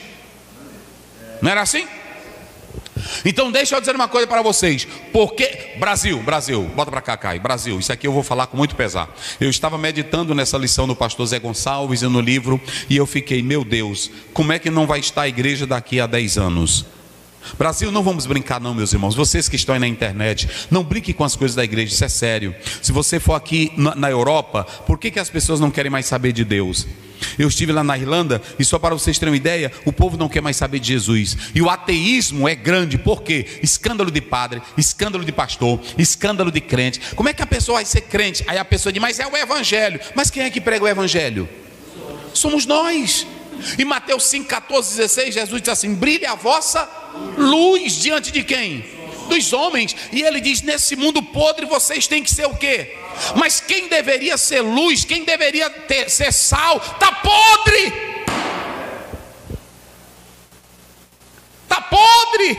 Não era assim? Então deixa eu dizer uma coisa para vocês. Porque Brasil, bota para cá, Caio. Brasil, isso aqui eu vou falar com muito pesar. Eu estava meditando nessa lição do pastor Zé Gonçalves e no livro, e eu fiquei: meu Deus, como é que não vai estar a igreja daqui a 10 anos? Brasil, não vamos brincar não, meus irmãos. Vocês que estão aí na internet, não brinquem com as coisas da igreja, isso é sério. Se você for aqui na Europa, por que as pessoas não querem mais saber de Deus? Eu estive lá na Irlanda, e só para vocês terem uma ideia, o povo não quer mais saber de Jesus. E o ateísmo é grande, por quê? Escândalo de padre, escândalo de pastor, escândalo de crente. Como é que a pessoa vai ser crente? Aí a pessoa diz: mas é o evangelho. Mas quem é que prega o evangelho? Somos nós. Em Mateus 5, 14, 16, Jesus diz assim: brilhe a vossa luz diante de quem? Dos homens. E ele diz: nesse mundo podre vocês têm que ser o quê? Mas quem deveria ser luz, quem deveria ser sal, está podre. Está podre.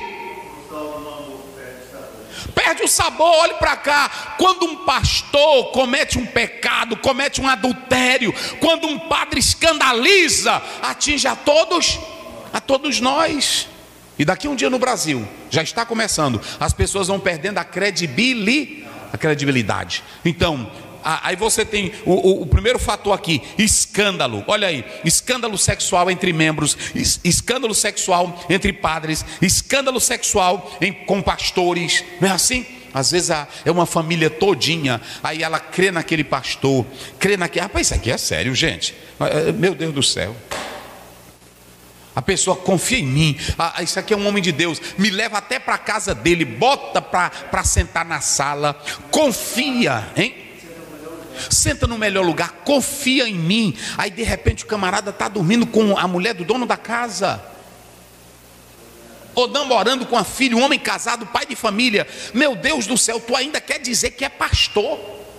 Perde o sabor. Olhe para cá. Quando um pastor comete um pecado, comete um adultério, quando um padre escandaliza, atinge a todos nós. E daqui a um dia no Brasil, já está começando, as pessoas vão perdendo a credibilidade. Então, aí você tem o primeiro fator aqui: escândalo. Olha aí, escândalo sexual entre membros, escândalo sexual entre padres, escândalo sexual com pastores. Não é assim? Às vezes é uma família todinha, aí ela crê naquele pastor, crê naquele... Rapaz, isso aqui é sério, gente. Meu Deus do céu. A pessoa confia em mim, isso aqui é um homem de Deus, me leva até para a casa dele, bota para sentar na sala, confia, hein? Senta no melhor lugar, confia em mim. Aí de repente o camarada está dormindo com a mulher do dono da casa, ou namorando com a filha, um homem casado, pai de família. Meu Deus do céu, tu ainda quer dizer que é pastor?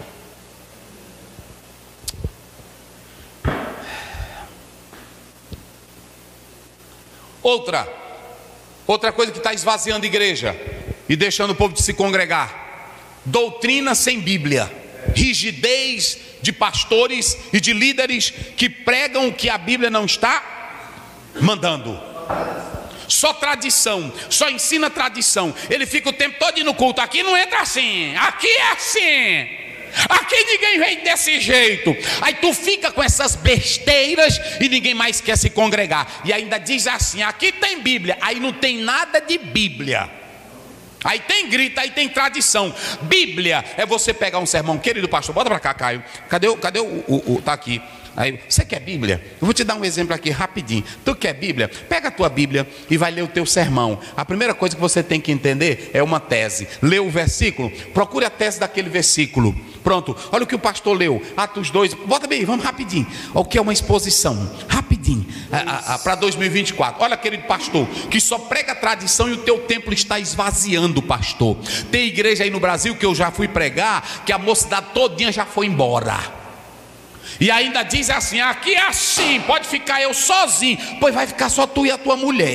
Outra coisa que está esvaziando a igreja e deixando o povo de se congregar: doutrina sem Bíblia, rigidez de pastores e de líderes que pregam o que a Bíblia não está mandando. Só tradição, só ensina tradição. Ele fica o tempo todo no culto: aqui não entra assim, aqui é assim, aqui ninguém vem desse jeito. Aí tu fica com essas besteiras e ninguém mais quer se congregar. E ainda diz assim: aqui tem Bíblia. Aí não tem nada de Bíblia. Aí tem grito, aí tem tradição. Bíblia é você pegar um sermão. Querido pastor, bota para cá, Caio. Cadê o tá aqui. Aí, você quer Bíblia? Eu vou te dar um exemplo aqui rapidinho. Tu quer Bíblia? Pega a tua Bíblia e vai ler o teu sermão. A primeira coisa que você tem que entender é uma tese. Lê o versículo, procure a tese daquele versículo. Pronto, olha o que o pastor leu, Atos 2. Bota bem, vamos rapidinho. O que é uma exposição? Rapidinho, para 2024. Olha, querido pastor, que só prega tradição e o teu templo está esvaziando, pastor. Tem igreja aí no Brasil que eu já fui pregar, que a mocidade todinha já foi embora. E ainda diz assim: aqui é assim, pode ficar eu sozinho. Pois vai ficar só tu e a tua mulher.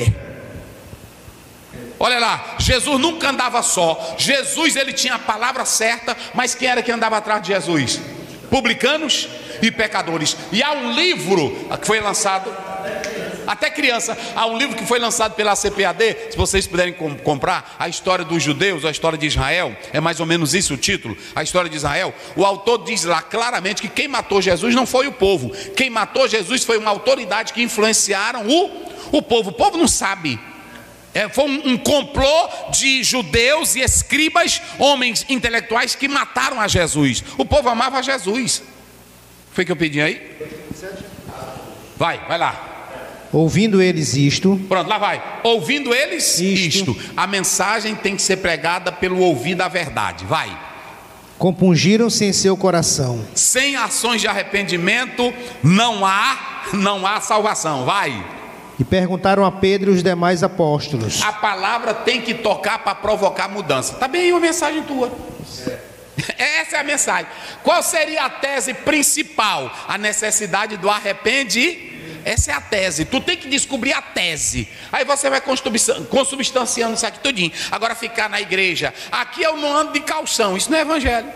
Olha lá, Jesus nunca andava só. Jesus, ele tinha a palavra certa, mas quem era que andava atrás de Jesus? Publicanos e pecadores. E há um livro que foi lançado, até criança, há um livro que foi lançado pela CPAD, se vocês puderem comprar, a história dos judeus, a história de Israel, é mais ou menos isso o título, a história de Israel. O autor diz lá claramente que quem matou Jesus não foi o povo, quem matou Jesus foi uma autoridade que influenciaram o povo. O povo não sabe. Foi um complô de judeus e escribas, homens intelectuais, que mataram a Jesus. O povo amava Jesus. Foi o que eu pedi aí? Vai lá. Ouvindo eles isto. Pronto, lá vai. Ouvindo eles isto. A mensagem tem que ser pregada pelo ouvir da verdade. Vai. Compungiram-se em seu coração. Sem ações de arrependimento não há salvação. Vai. E perguntaram a Pedro e os demais apóstolos. A palavra tem que tocar para provocar mudança. Está bem aí uma mensagem tua. Essa é a mensagem. Qual seria a tese principal? A necessidade do arrependimento. Essa é a tese. Tu tem que descobrir a tese. Aí você vai consubstanciando isso aqui tudinho. Agora ficar na igreja: aqui eu não ando de calção. Isso não é evangelho.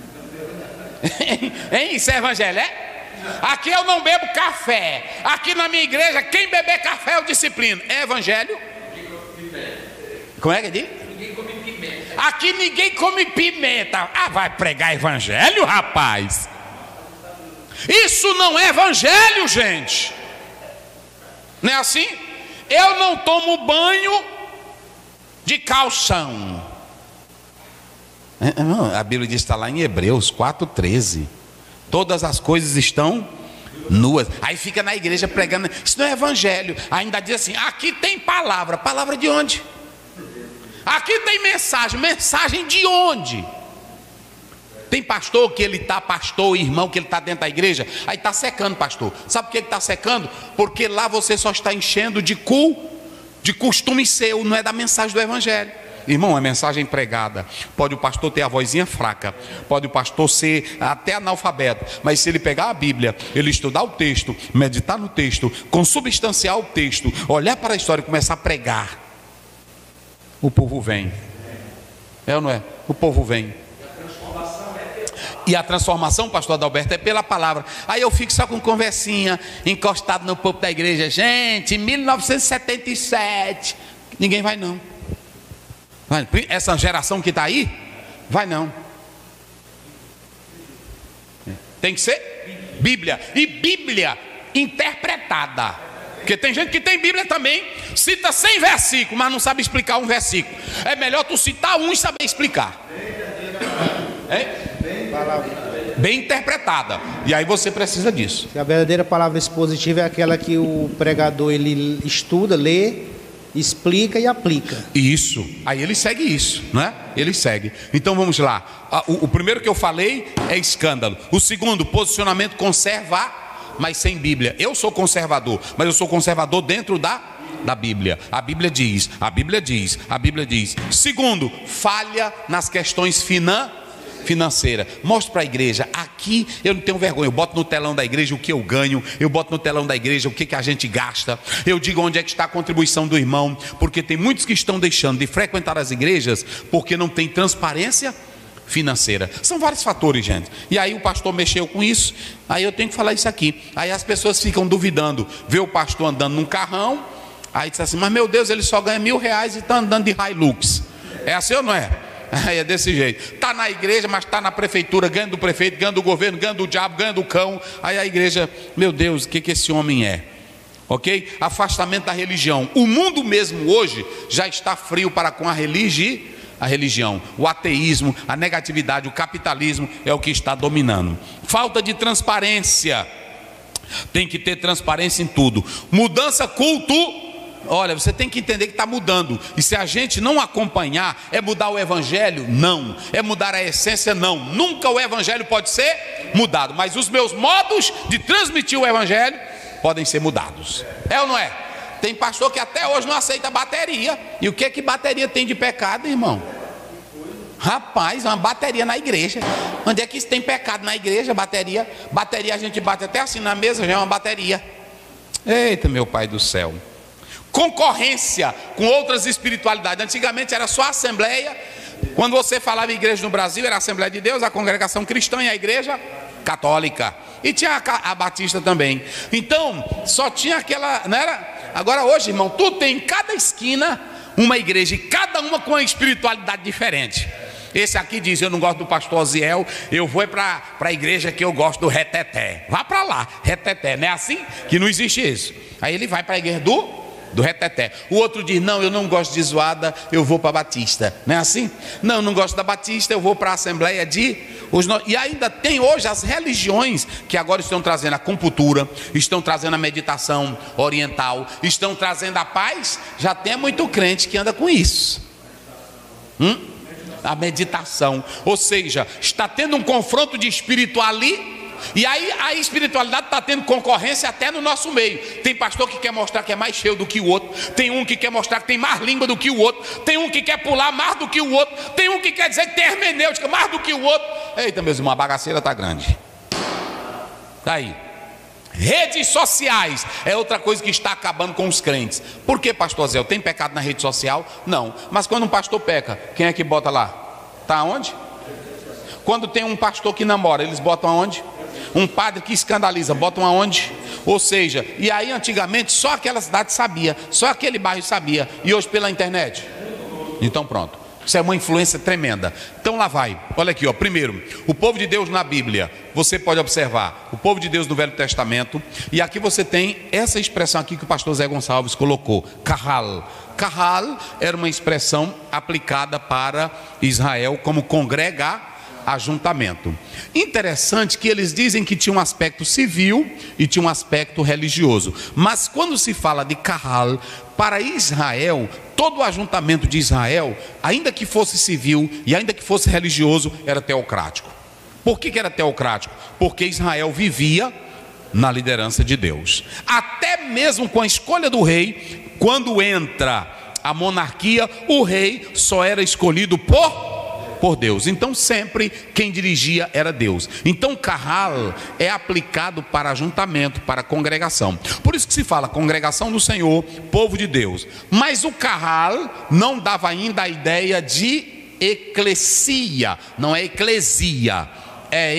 Hein? Isso é evangelho, é? Aqui eu não bebo café. Aqui na minha igreja, quem beber café é o disciplino. É evangelho? Como é que diz? Aqui ninguém come pimenta. Ah, vai pregar evangelho, rapaz? Isso não é evangelho, gente. Não é assim? Eu não tomo banho de calção. A Bíblia diz, está lá em Hebreus 4:13. Todas as coisas estão nuas. Aí fica na igreja pregando. Isso não é evangelho. Ainda diz assim: aqui tem palavra. Palavra de onde? Aqui tem mensagem. Mensagem de onde? Tem pastor que ele está, pastor, irmão, que ele está dentro da igreja, aí está secando, pastor. Sabe por que ele está secando? Porque lá você só está enchendo de costume seu, não é da mensagem do evangelho. Irmão, é mensagem pregada. Pode o pastor ter a vozinha fraca, pode o pastor ser até analfabeto, mas se ele pegar a Bíblia, ele estudar o texto, meditar no texto, consubstanciar o texto, olhar para a história e começar a pregar, o povo vem. É ou não é? O povo vem. E a transformação, pastor Adalberto, é pela palavra. Aí eu fico só com conversinha, encostado no púlpito da igreja. Gente, em 1977, ninguém vai não. Essa geração que está aí, vai não. Tem que ser Bíblia. E Bíblia interpretada. Porque tem gente que tem Bíblia também, cita 100 versículos, mas não sabe explicar um versículo. É melhor tu citar um e saber explicar. Hein? Bem interpretada. E aí você precisa disso. A verdadeira palavra expositiva é aquela que o pregador ele estuda, lê, explica e aplica. Isso. Aí ele segue isso, não é? Ele segue. Então vamos lá. O primeiro que eu falei é escândalo. O segundo, posicionamento conservar, mas sem Bíblia. Eu sou conservador, mas eu sou conservador dentro da Bíblia. A Bíblia diz, a Bíblia diz, a Bíblia diz. Segundo, falha nas questões financeira. Mostre para a igreja. Aqui eu não tenho vergonha. Eu boto no telão da igreja o que eu ganho. Eu boto no telão da igreja o que a gente gasta. Eu digo onde é que está a contribuição do irmão. Porque tem muitos que estão deixando de frequentar as igrejas porque não tem transparência financeira. São vários fatores, gente. E aí o pastor mexeu com isso. Aí eu tenho que falar isso aqui. Aí as pessoas ficam duvidando. Vê o pastor andando num carrão. Aí diz assim, mas meu Deus, ele só ganha R$1.000 e está andando de Hilux. É assim ou não é? É desse jeito. Está na igreja, mas está na prefeitura, ganha do prefeito, ganha do governo, ganha do diabo, ganha do cão. Aí a igreja, meu Deus, o que esse homem é? Ok? Afastamento da religião. O mundo mesmo hoje já está frio para com a religião. O ateísmo, a negatividade, o capitalismo é o que está dominando. Falta transparência. Tem que ter transparência em tudo. Mudança cultural. Olha, você tem que entender que está mudando. E se a gente não acompanhar, é mudar o evangelho? Não. É mudar a essência? Não. Nunca o evangelho pode ser mudado. Mas os meus modos de transmitir o evangelho podem ser mudados. É ou não é? Tem pastor que até hoje não aceita bateria. E o que bateria tem de pecado, irmão? Rapaz, uma bateria na igreja. Onde é que isso tem pecado na igreja? Bateria a gente bate até assim na mesa, já é uma bateria. Eita, meu Pai do céu. Concorrência com outras espiritualidades. Antigamente era só a Assembleia. Quando você falava em igreja no Brasil, era a Assembleia de Deus, a Congregação Cristã e a Igreja Católica. E tinha a Batista também. Então, só tinha aquela, não era? Agora hoje, irmão, tu tem em cada esquina uma igreja, e cada uma com uma espiritualidade diferente. Esse aqui diz, eu não gosto do pastor Oziel, eu vou para a igreja que eu gosto do reteté. Vá para lá, reteté, não é assim? Que não existe isso. Aí ele vai para a igreja do reteté. O outro diz, não, eu não gosto de zoada, eu vou para a Batista. Não é assim? Não, eu não gosto da Batista, eu vou para a Assembleia E ainda tem hoje as religiões que agora estão trazendo a acupuntura, estão trazendo a meditação oriental, estão trazendo a paz. Já tem muito crente que anda com isso. A meditação. Ou seja, está tendo um confronto de espírito ali. E aí a espiritualidade está tendo concorrência até no nosso meio. Tem pastor que quer mostrar que é mais cheio do que o outro. Tem um que quer mostrar que tem mais língua do que o outro. Tem um que quer pular mais do que o outro. Tem um que quer dizer que tem hermenêutica mais do que o outro. Eita, meus irmãos, a bagaceira está grande. Está aí. Redes sociais é outra coisa que está acabando com os crentes. Por que, pastor Zé? Tem pecado na rede social? Não. Mas quando um pastor peca, quem é que bota lá? Está onde? Quando tem um pastor que namora, eles botam aonde? Um padre que escandaliza, botam aonde? Ou seja, e aí antigamente só aquela cidade sabia, só aquele bairro sabia. E hoje pela internet? Então pronto, isso é uma influência tremenda. Então lá vai, olha aqui, ó. Primeiro, o povo de Deus na Bíblia. Você pode observar, o povo de Deus no Velho Testamento. E aqui você tem essa expressão aqui que o pastor Zé Gonçalves colocou, Kahal. Kahal era uma expressão aplicada para Israel como ajuntamento. Interessante que eles dizem que tinha um aspecto civil e tinha um aspecto religioso. Mas quando se fala de Kahal, para Israel, todo o ajuntamento de Israel, ainda que fosse civil e ainda que fosse religioso, era teocrático. Por que era teocrático? Porque Israel vivia na liderança de Deus. Até mesmo com a escolha do rei, quando entra a monarquia, o rei só era escolhido por Deus. Então sempre quem dirigia era Deus. Então Kahal é aplicado para ajuntamento, para congregação. Por isso que se fala congregação do Senhor, povo de Deus. Mas o Kahal não dava ainda a ideia de eclesia. Não é eclesia, é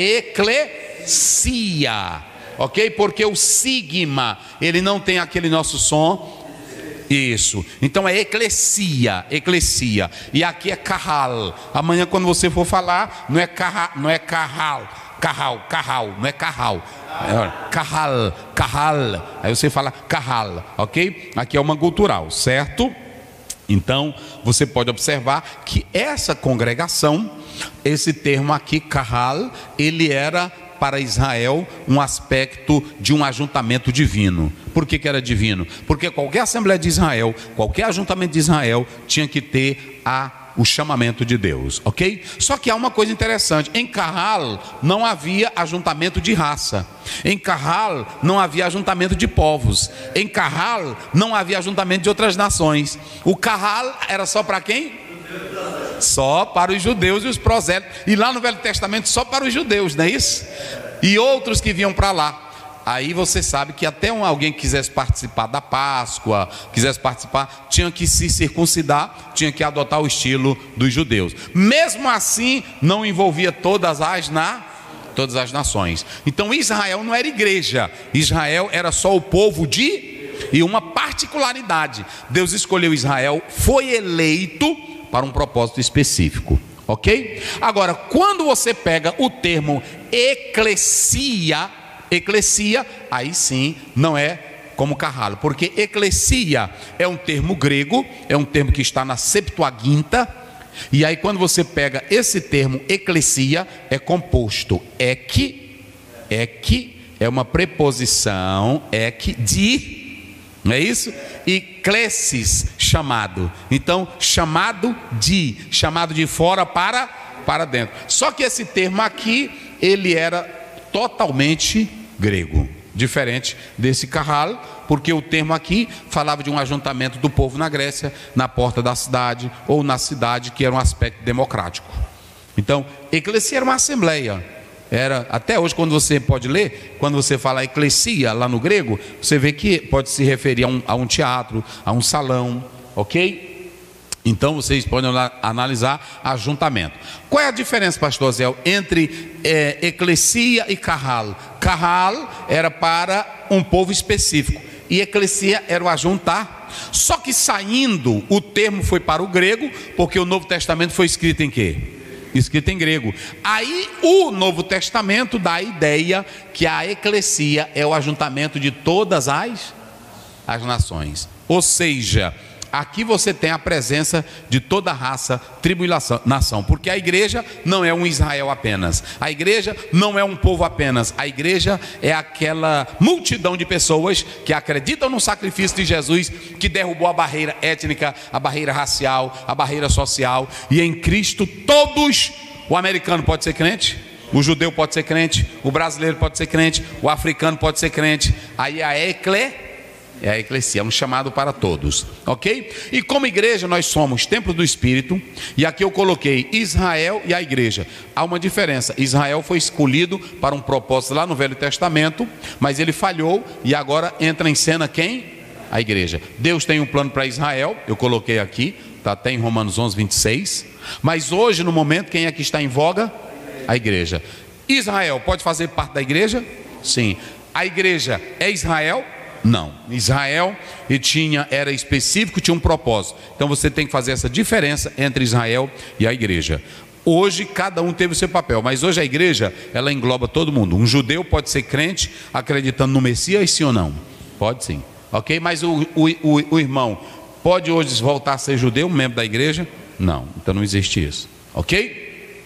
eclesia. Ok? Porque o sigma, ele não tem aquele nosso som. Isso, então é eclesia. E aqui é Kahal. Amanhã quando você for falar, não é Kahal, não é Kahal. Aí você fala Kahal, ok? Aqui é uma gutural, certo? Então você pode observar que essa congregação esse termo aqui, kahal, ele era para Israel um aspecto de um ajuntamento divino. Por que era divino? Porque qualquer assembleia de Israel, qualquer ajuntamento de Israel tinha que ter o chamamento de Deus, ok? Só que há uma coisa interessante: em kahal não havia ajuntamento de raça, em kahal não havia ajuntamento de povos, em kahal não havia ajuntamento de outras nações. O kahal era só para quem? Só para os judeus e os prosélitos. E lá no Velho Testamento só para os judeus, não é isso? E outros que vinham para lá. Aí você sabe que até alguém que quisesse participar da Páscoa, quisesse participar, tinha que se circuncidar, tinha que adotar o estilo dos judeus. Mesmo assim, não envolvia todas as nações. Então Israel não era igreja, Israel era só o povo e uma particularidade: Deus escolheu Israel, foi eleito para um propósito específico, ok? Agora, quando você pega o termo eclesia, aí sim não é como kahal, porque eclesia é um termo grego, é um termo que está na Septuaginta. E aí quando você pega esse termo eclesia, é composto ek é uma preposição, não é isso? E klesis, chamado. Então, chamado de fora para dentro. Só que esse termo aqui, ele era totalmente grego, diferente desse kahal, porque o termo aqui falava de um ajuntamento do povo na Grécia, na porta da cidade ou na cidade, que era um aspecto democrático. Então, eclesia era uma assembleia. Era, até hoje, quando você pode ler, quando você fala eclesia lá no grego, você vê que pode se referir a um teatro, a um salão, ok? Então vocês podem analisar ajuntamento. Qual é a diferença, pastor Zé, entre eclesia e kahal? Kahal era para um povo específico e eclesia era o ajuntar. Só que saindo, o termo foi para o grego, porque o Novo Testamento foi escrito em quê? Escrito em grego. Aí o Novo Testamento dá a ideia que a eclesia é o ajuntamento de todas as nações. Ou seja, aqui você tem a presença de toda raça, tribo e nação, porque a igreja não é um Israel apenas, a igreja não é um povo apenas, a igreja é aquela multidão de pessoas que acreditam no sacrifício de Jesus, que derrubou a barreira étnica, a barreira racial, a barreira social, e em Cristo todos, o americano pode ser crente, o judeu pode ser crente, o brasileiro pode ser crente, o africano pode ser crente. Aí a eclesia, um chamado para todos, ok? E como igreja nós somos templo do Espírito. E aqui eu coloquei Israel e a igreja. Há uma diferença: Israel foi escolhido para um propósito lá no Velho Testamento, mas ele falhou, e agora entra em cena quem? A igreja. Deus tem um plano para Israel, eu coloquei aqui, está até em Romanos 11, 26. Mas hoje, no momento, quem é que está em voga? A igreja. Israel pode fazer parte da igreja? Sim. A igreja é Israel? Não. Israel era específico, tinha um propósito. Então você tem que fazer essa diferença entre Israel e a igreja. Hoje cada um teve o seu papel, mas hoje a igreja, ela engloba todo mundo. Um judeu pode ser crente acreditando no Messias, sim ou não? Pode sim, ok? Mas o irmão pode hoje voltar a ser judeu, um membro da igreja? Não, então não existe isso, ok?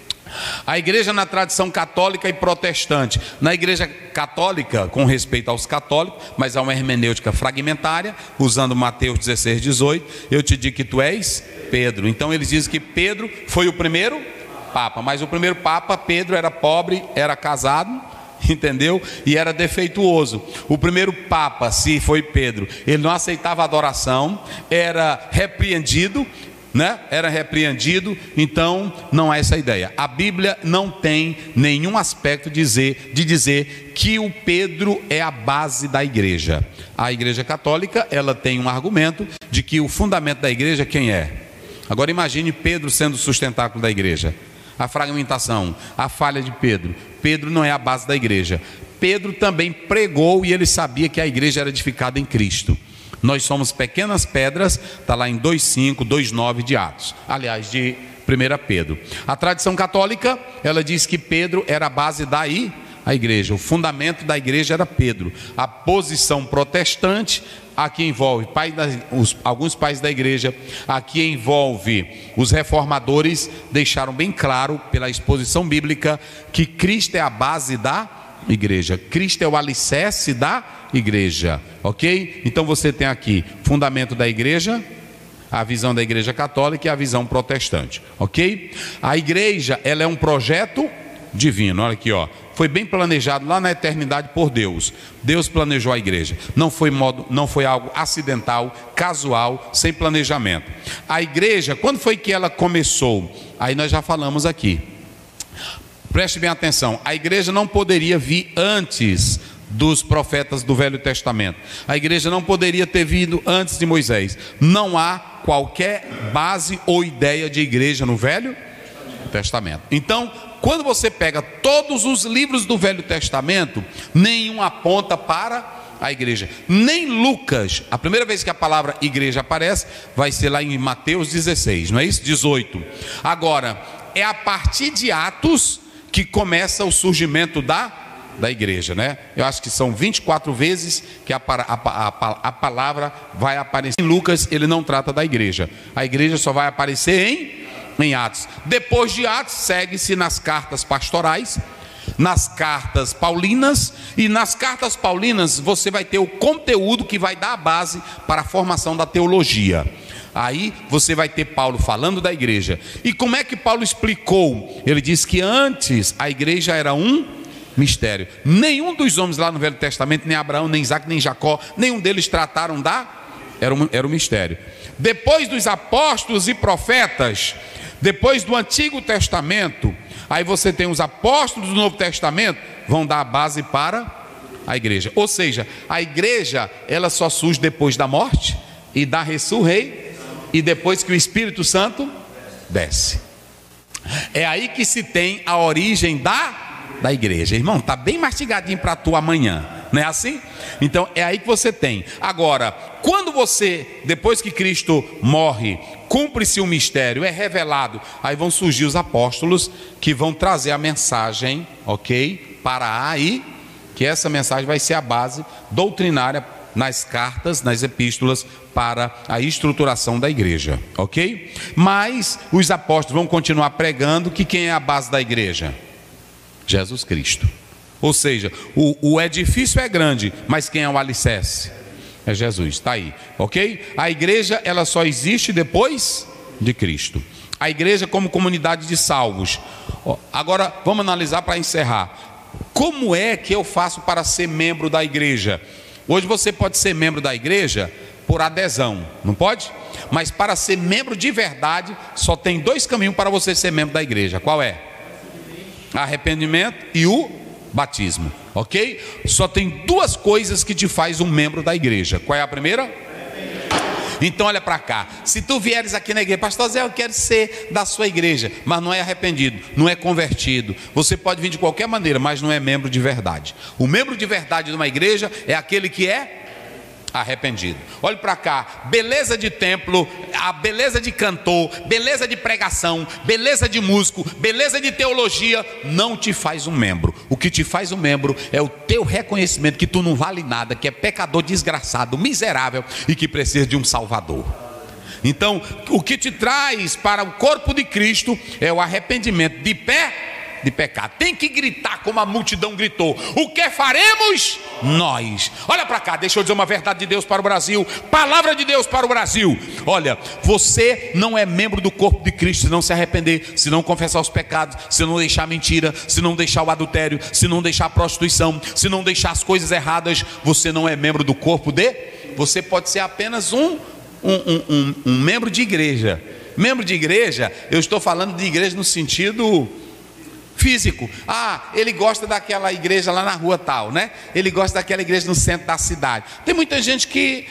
A igreja na tradição católica e protestante. Na igreja católica, com respeito aos católicos, mas há uma hermenêutica fragmentária, usando Mateus 16, 18, eu te digo que tu és Pedro. Então eles dizem que Pedro foi o primeiro papa, mas o primeiro papa, Pedro, era pobre, era casado, entendeu? E era defeituoso. O primeiro papa, se foi Pedro, ele não aceitava adoração, era repreendido, era repreendido. Então não há essa ideia. A Bíblia não tem nenhum aspecto de dizer que o Pedro é a base da igreja. A igreja católica, ela tem um argumento de que o fundamento da igreja quem é? Agora imagine Pedro sendo o sustentáculo da igreja. A fragmentação, a falha de Pedro. Pedro não é a base da igreja. Pedro também pregou e ele sabia que a igreja era edificada em Cristo. Nós somos pequenas pedras, está lá em 2,5, 2,9 de Atos, aliás, de 1 Pedro. A tradição católica, ela diz que Pedro era a base a igreja. O fundamento da igreja era Pedro. A posição protestante aqui envolve alguns pais da igreja, aqui envolve os reformadores, deixaram bem claro pela exposição bíblica que Cristo é a base da igreja, Cristo é o alicerce da igreja, ok? Então você tem aqui fundamento da igreja, a visão da igreja católica e a visão protestante, ok? A igreja, ela é um projeto divino, olha aqui, ó. Foi bem planejado lá na eternidade por Deus. Deus planejou a igreja. Não foi algo acidental, casual, sem planejamento. A igreja, quando foi que ela começou? Aí nós já falamos aqui. Preste bem atenção. A igreja não poderia vir antes dos profetas do Velho Testamento. A igreja não poderia ter vindo antes de Moisés. Não há qualquer base ou ideia de igreja no Velho Testamento. Então, quando você pega todos os livros do Velho Testamento, nenhum aponta para a igreja. Nem Lucas, a primeira vez que a palavra igreja aparece, vai ser lá em Mateus 16, não é isso? 18. Agora, é a partir de Atos que começa o surgimento da igreja, né? Eu acho que são 24 vezes que a palavra vai aparecer. Em Lucas, ele não trata da igreja. A igreja só vai aparecer em Atos. Depois de Atos, segue-se nas cartas pastorais, nas cartas paulinas, e nas cartas paulinas você vai ter o conteúdo que vai dar a base para a formação da teologia. Aí você vai ter Paulo falando da igreja. E como é que Paulo explicou? Ele diz que antes a igreja era um mistério. Nenhum dos homens lá no Velho Testamento, nem Abraão, nem Isaac, nem Jacó, nenhum deles trataram era um mistério. Depois dos apóstolos e profetas, depois do Antigo Testamento, aí você tem os apóstolos do Novo Testamento, vão dar a base para a igreja. Ou seja, a igreja, ela só surge depois da morte e da ressurreição, e depois que o Espírito Santo desce. É aí que se tem a origem da igreja. Irmão, está bem mastigadinho para tu amanhã, não é assim? Então é aí que você tem. Agora, quando você, depois que Cristo morre, cumpre-se o mistério, é revelado, aí vão surgir os apóstolos que vão trazer a mensagem, ok? Para aí, que essa mensagem vai ser a base doutrinária nas cartas, nas epístolas, para a estruturação da igreja, ok? Mas os apóstolos vão continuar pregando que quem é a base da igreja? Jesus Cristo. Ou seja, o edifício é grande, mas quem é o alicerce? É Jesus, está aí, ok? A igreja, ela só existe depois de Cristo. A igreja como comunidade de salvos. Agora, vamos analisar para encerrar. Como é que eu faço para ser membro da igreja? Hoje você pode ser membro da igreja por adesão, não pode? Mas para ser membro de verdade, só tem dois caminhos para você ser membro da igreja. Qual é? Arrependimento e o batismo, ok? Só tem duas coisas que te faz um membro da igreja. Qual é a primeira? Então olha para cá, se tu vieres aqui na igreja, pastor Zé, eu quero ser da sua igreja, mas não é arrependido, não é convertido, você pode vir de qualquer maneira, mas não é membro de verdade. O membro de verdade de uma igreja é aquele que é arrependido. Olhe para cá, beleza de templo, a beleza de cantor, beleza de pregação, beleza de músico, beleza de teologia não te faz um membro. O que te faz um membro é o teu reconhecimento que tu não vale nada, que é pecador desgraçado, miserável e que precisa de um salvador. Então, o que te traz para o corpo de Cristo é o arrependimento de pecado. Tem que gritar como a multidão gritou. O que faremos? Nós. Olha para cá, deixa eu dizer uma verdade de Deus para o Brasil. Palavra de Deus para o Brasil. Olha, você não é membro do corpo de Cristo se não se arrepender, se não confessar os pecados, se não deixar mentira, se não deixar o adultério, se não deixar a prostituição, se não deixar as coisas erradas. Você não é membro do corpo de... Você pode ser apenas um membro de igreja. Membro de igreja, eu estou falando de igreja no sentido físico. Ele gosta daquela igreja lá na rua tal, né? Ele gosta daquela igreja no centro da cidade. Tem muita gente que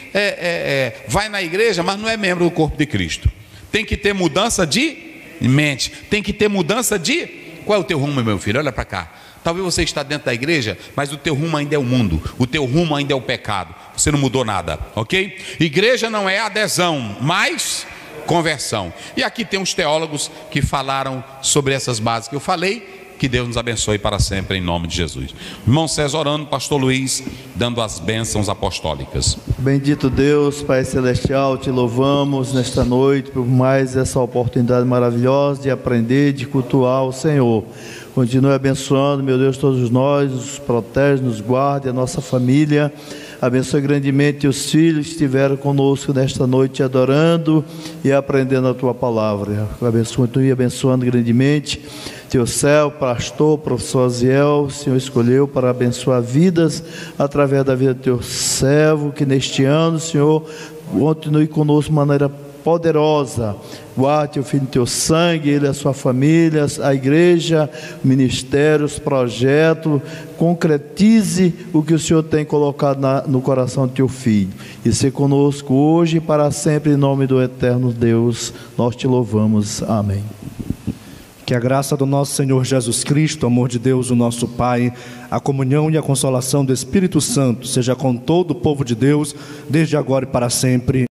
vai na igreja, mas não é membro do corpo de Cristo. Tem que ter mudança de mente. Tem que ter mudança de... Qual é o teu rumo, meu filho? Olha para cá. Talvez você está dentro da igreja, mas o teu rumo ainda é o mundo. O teu rumo ainda é o pecado. Você não mudou nada, ok? Igreja não é adesão, mas conversão. E aqui tem uns teólogos que falaram sobre essas bases que eu falei, Que Deus nos abençoe para sempre, em nome de Jesus. Irmão César orando, pastor Luiz dando as bênçãos apostólicas. Bendito Deus, Pai Celestial, te louvamos nesta noite por mais essa oportunidade maravilhosa de aprender, de cultuar o Senhor. Continue abençoando, meu Deus, todos nós, nos protege, nos guarde, a nossa família. Abençoe grandemente os filhos que estiveram conosco nesta noite, adorando e aprendendo a Tua Palavra. Continue abençoando grandemente Teu céu, pastor, professor Aziel, o Senhor escolheu para abençoar vidas através da vida do Teu servo, que neste ano, Senhor, continue conosco de maneira poderosa. Guarde o filho do Teu sangue, ele, a sua família, a igreja, o ministério, os projetos. Concretize o que o Senhor tem colocado no coração do Teu filho. E ser conosco hoje e para sempre, em nome do eterno Deus, nós te louvamos. Amém. Que a graça do nosso Senhor Jesus Cristo, o amor de Deus, o nosso Pai, a comunhão e a consolação do Espírito Santo seja com todo o povo de Deus, desde agora e para sempre.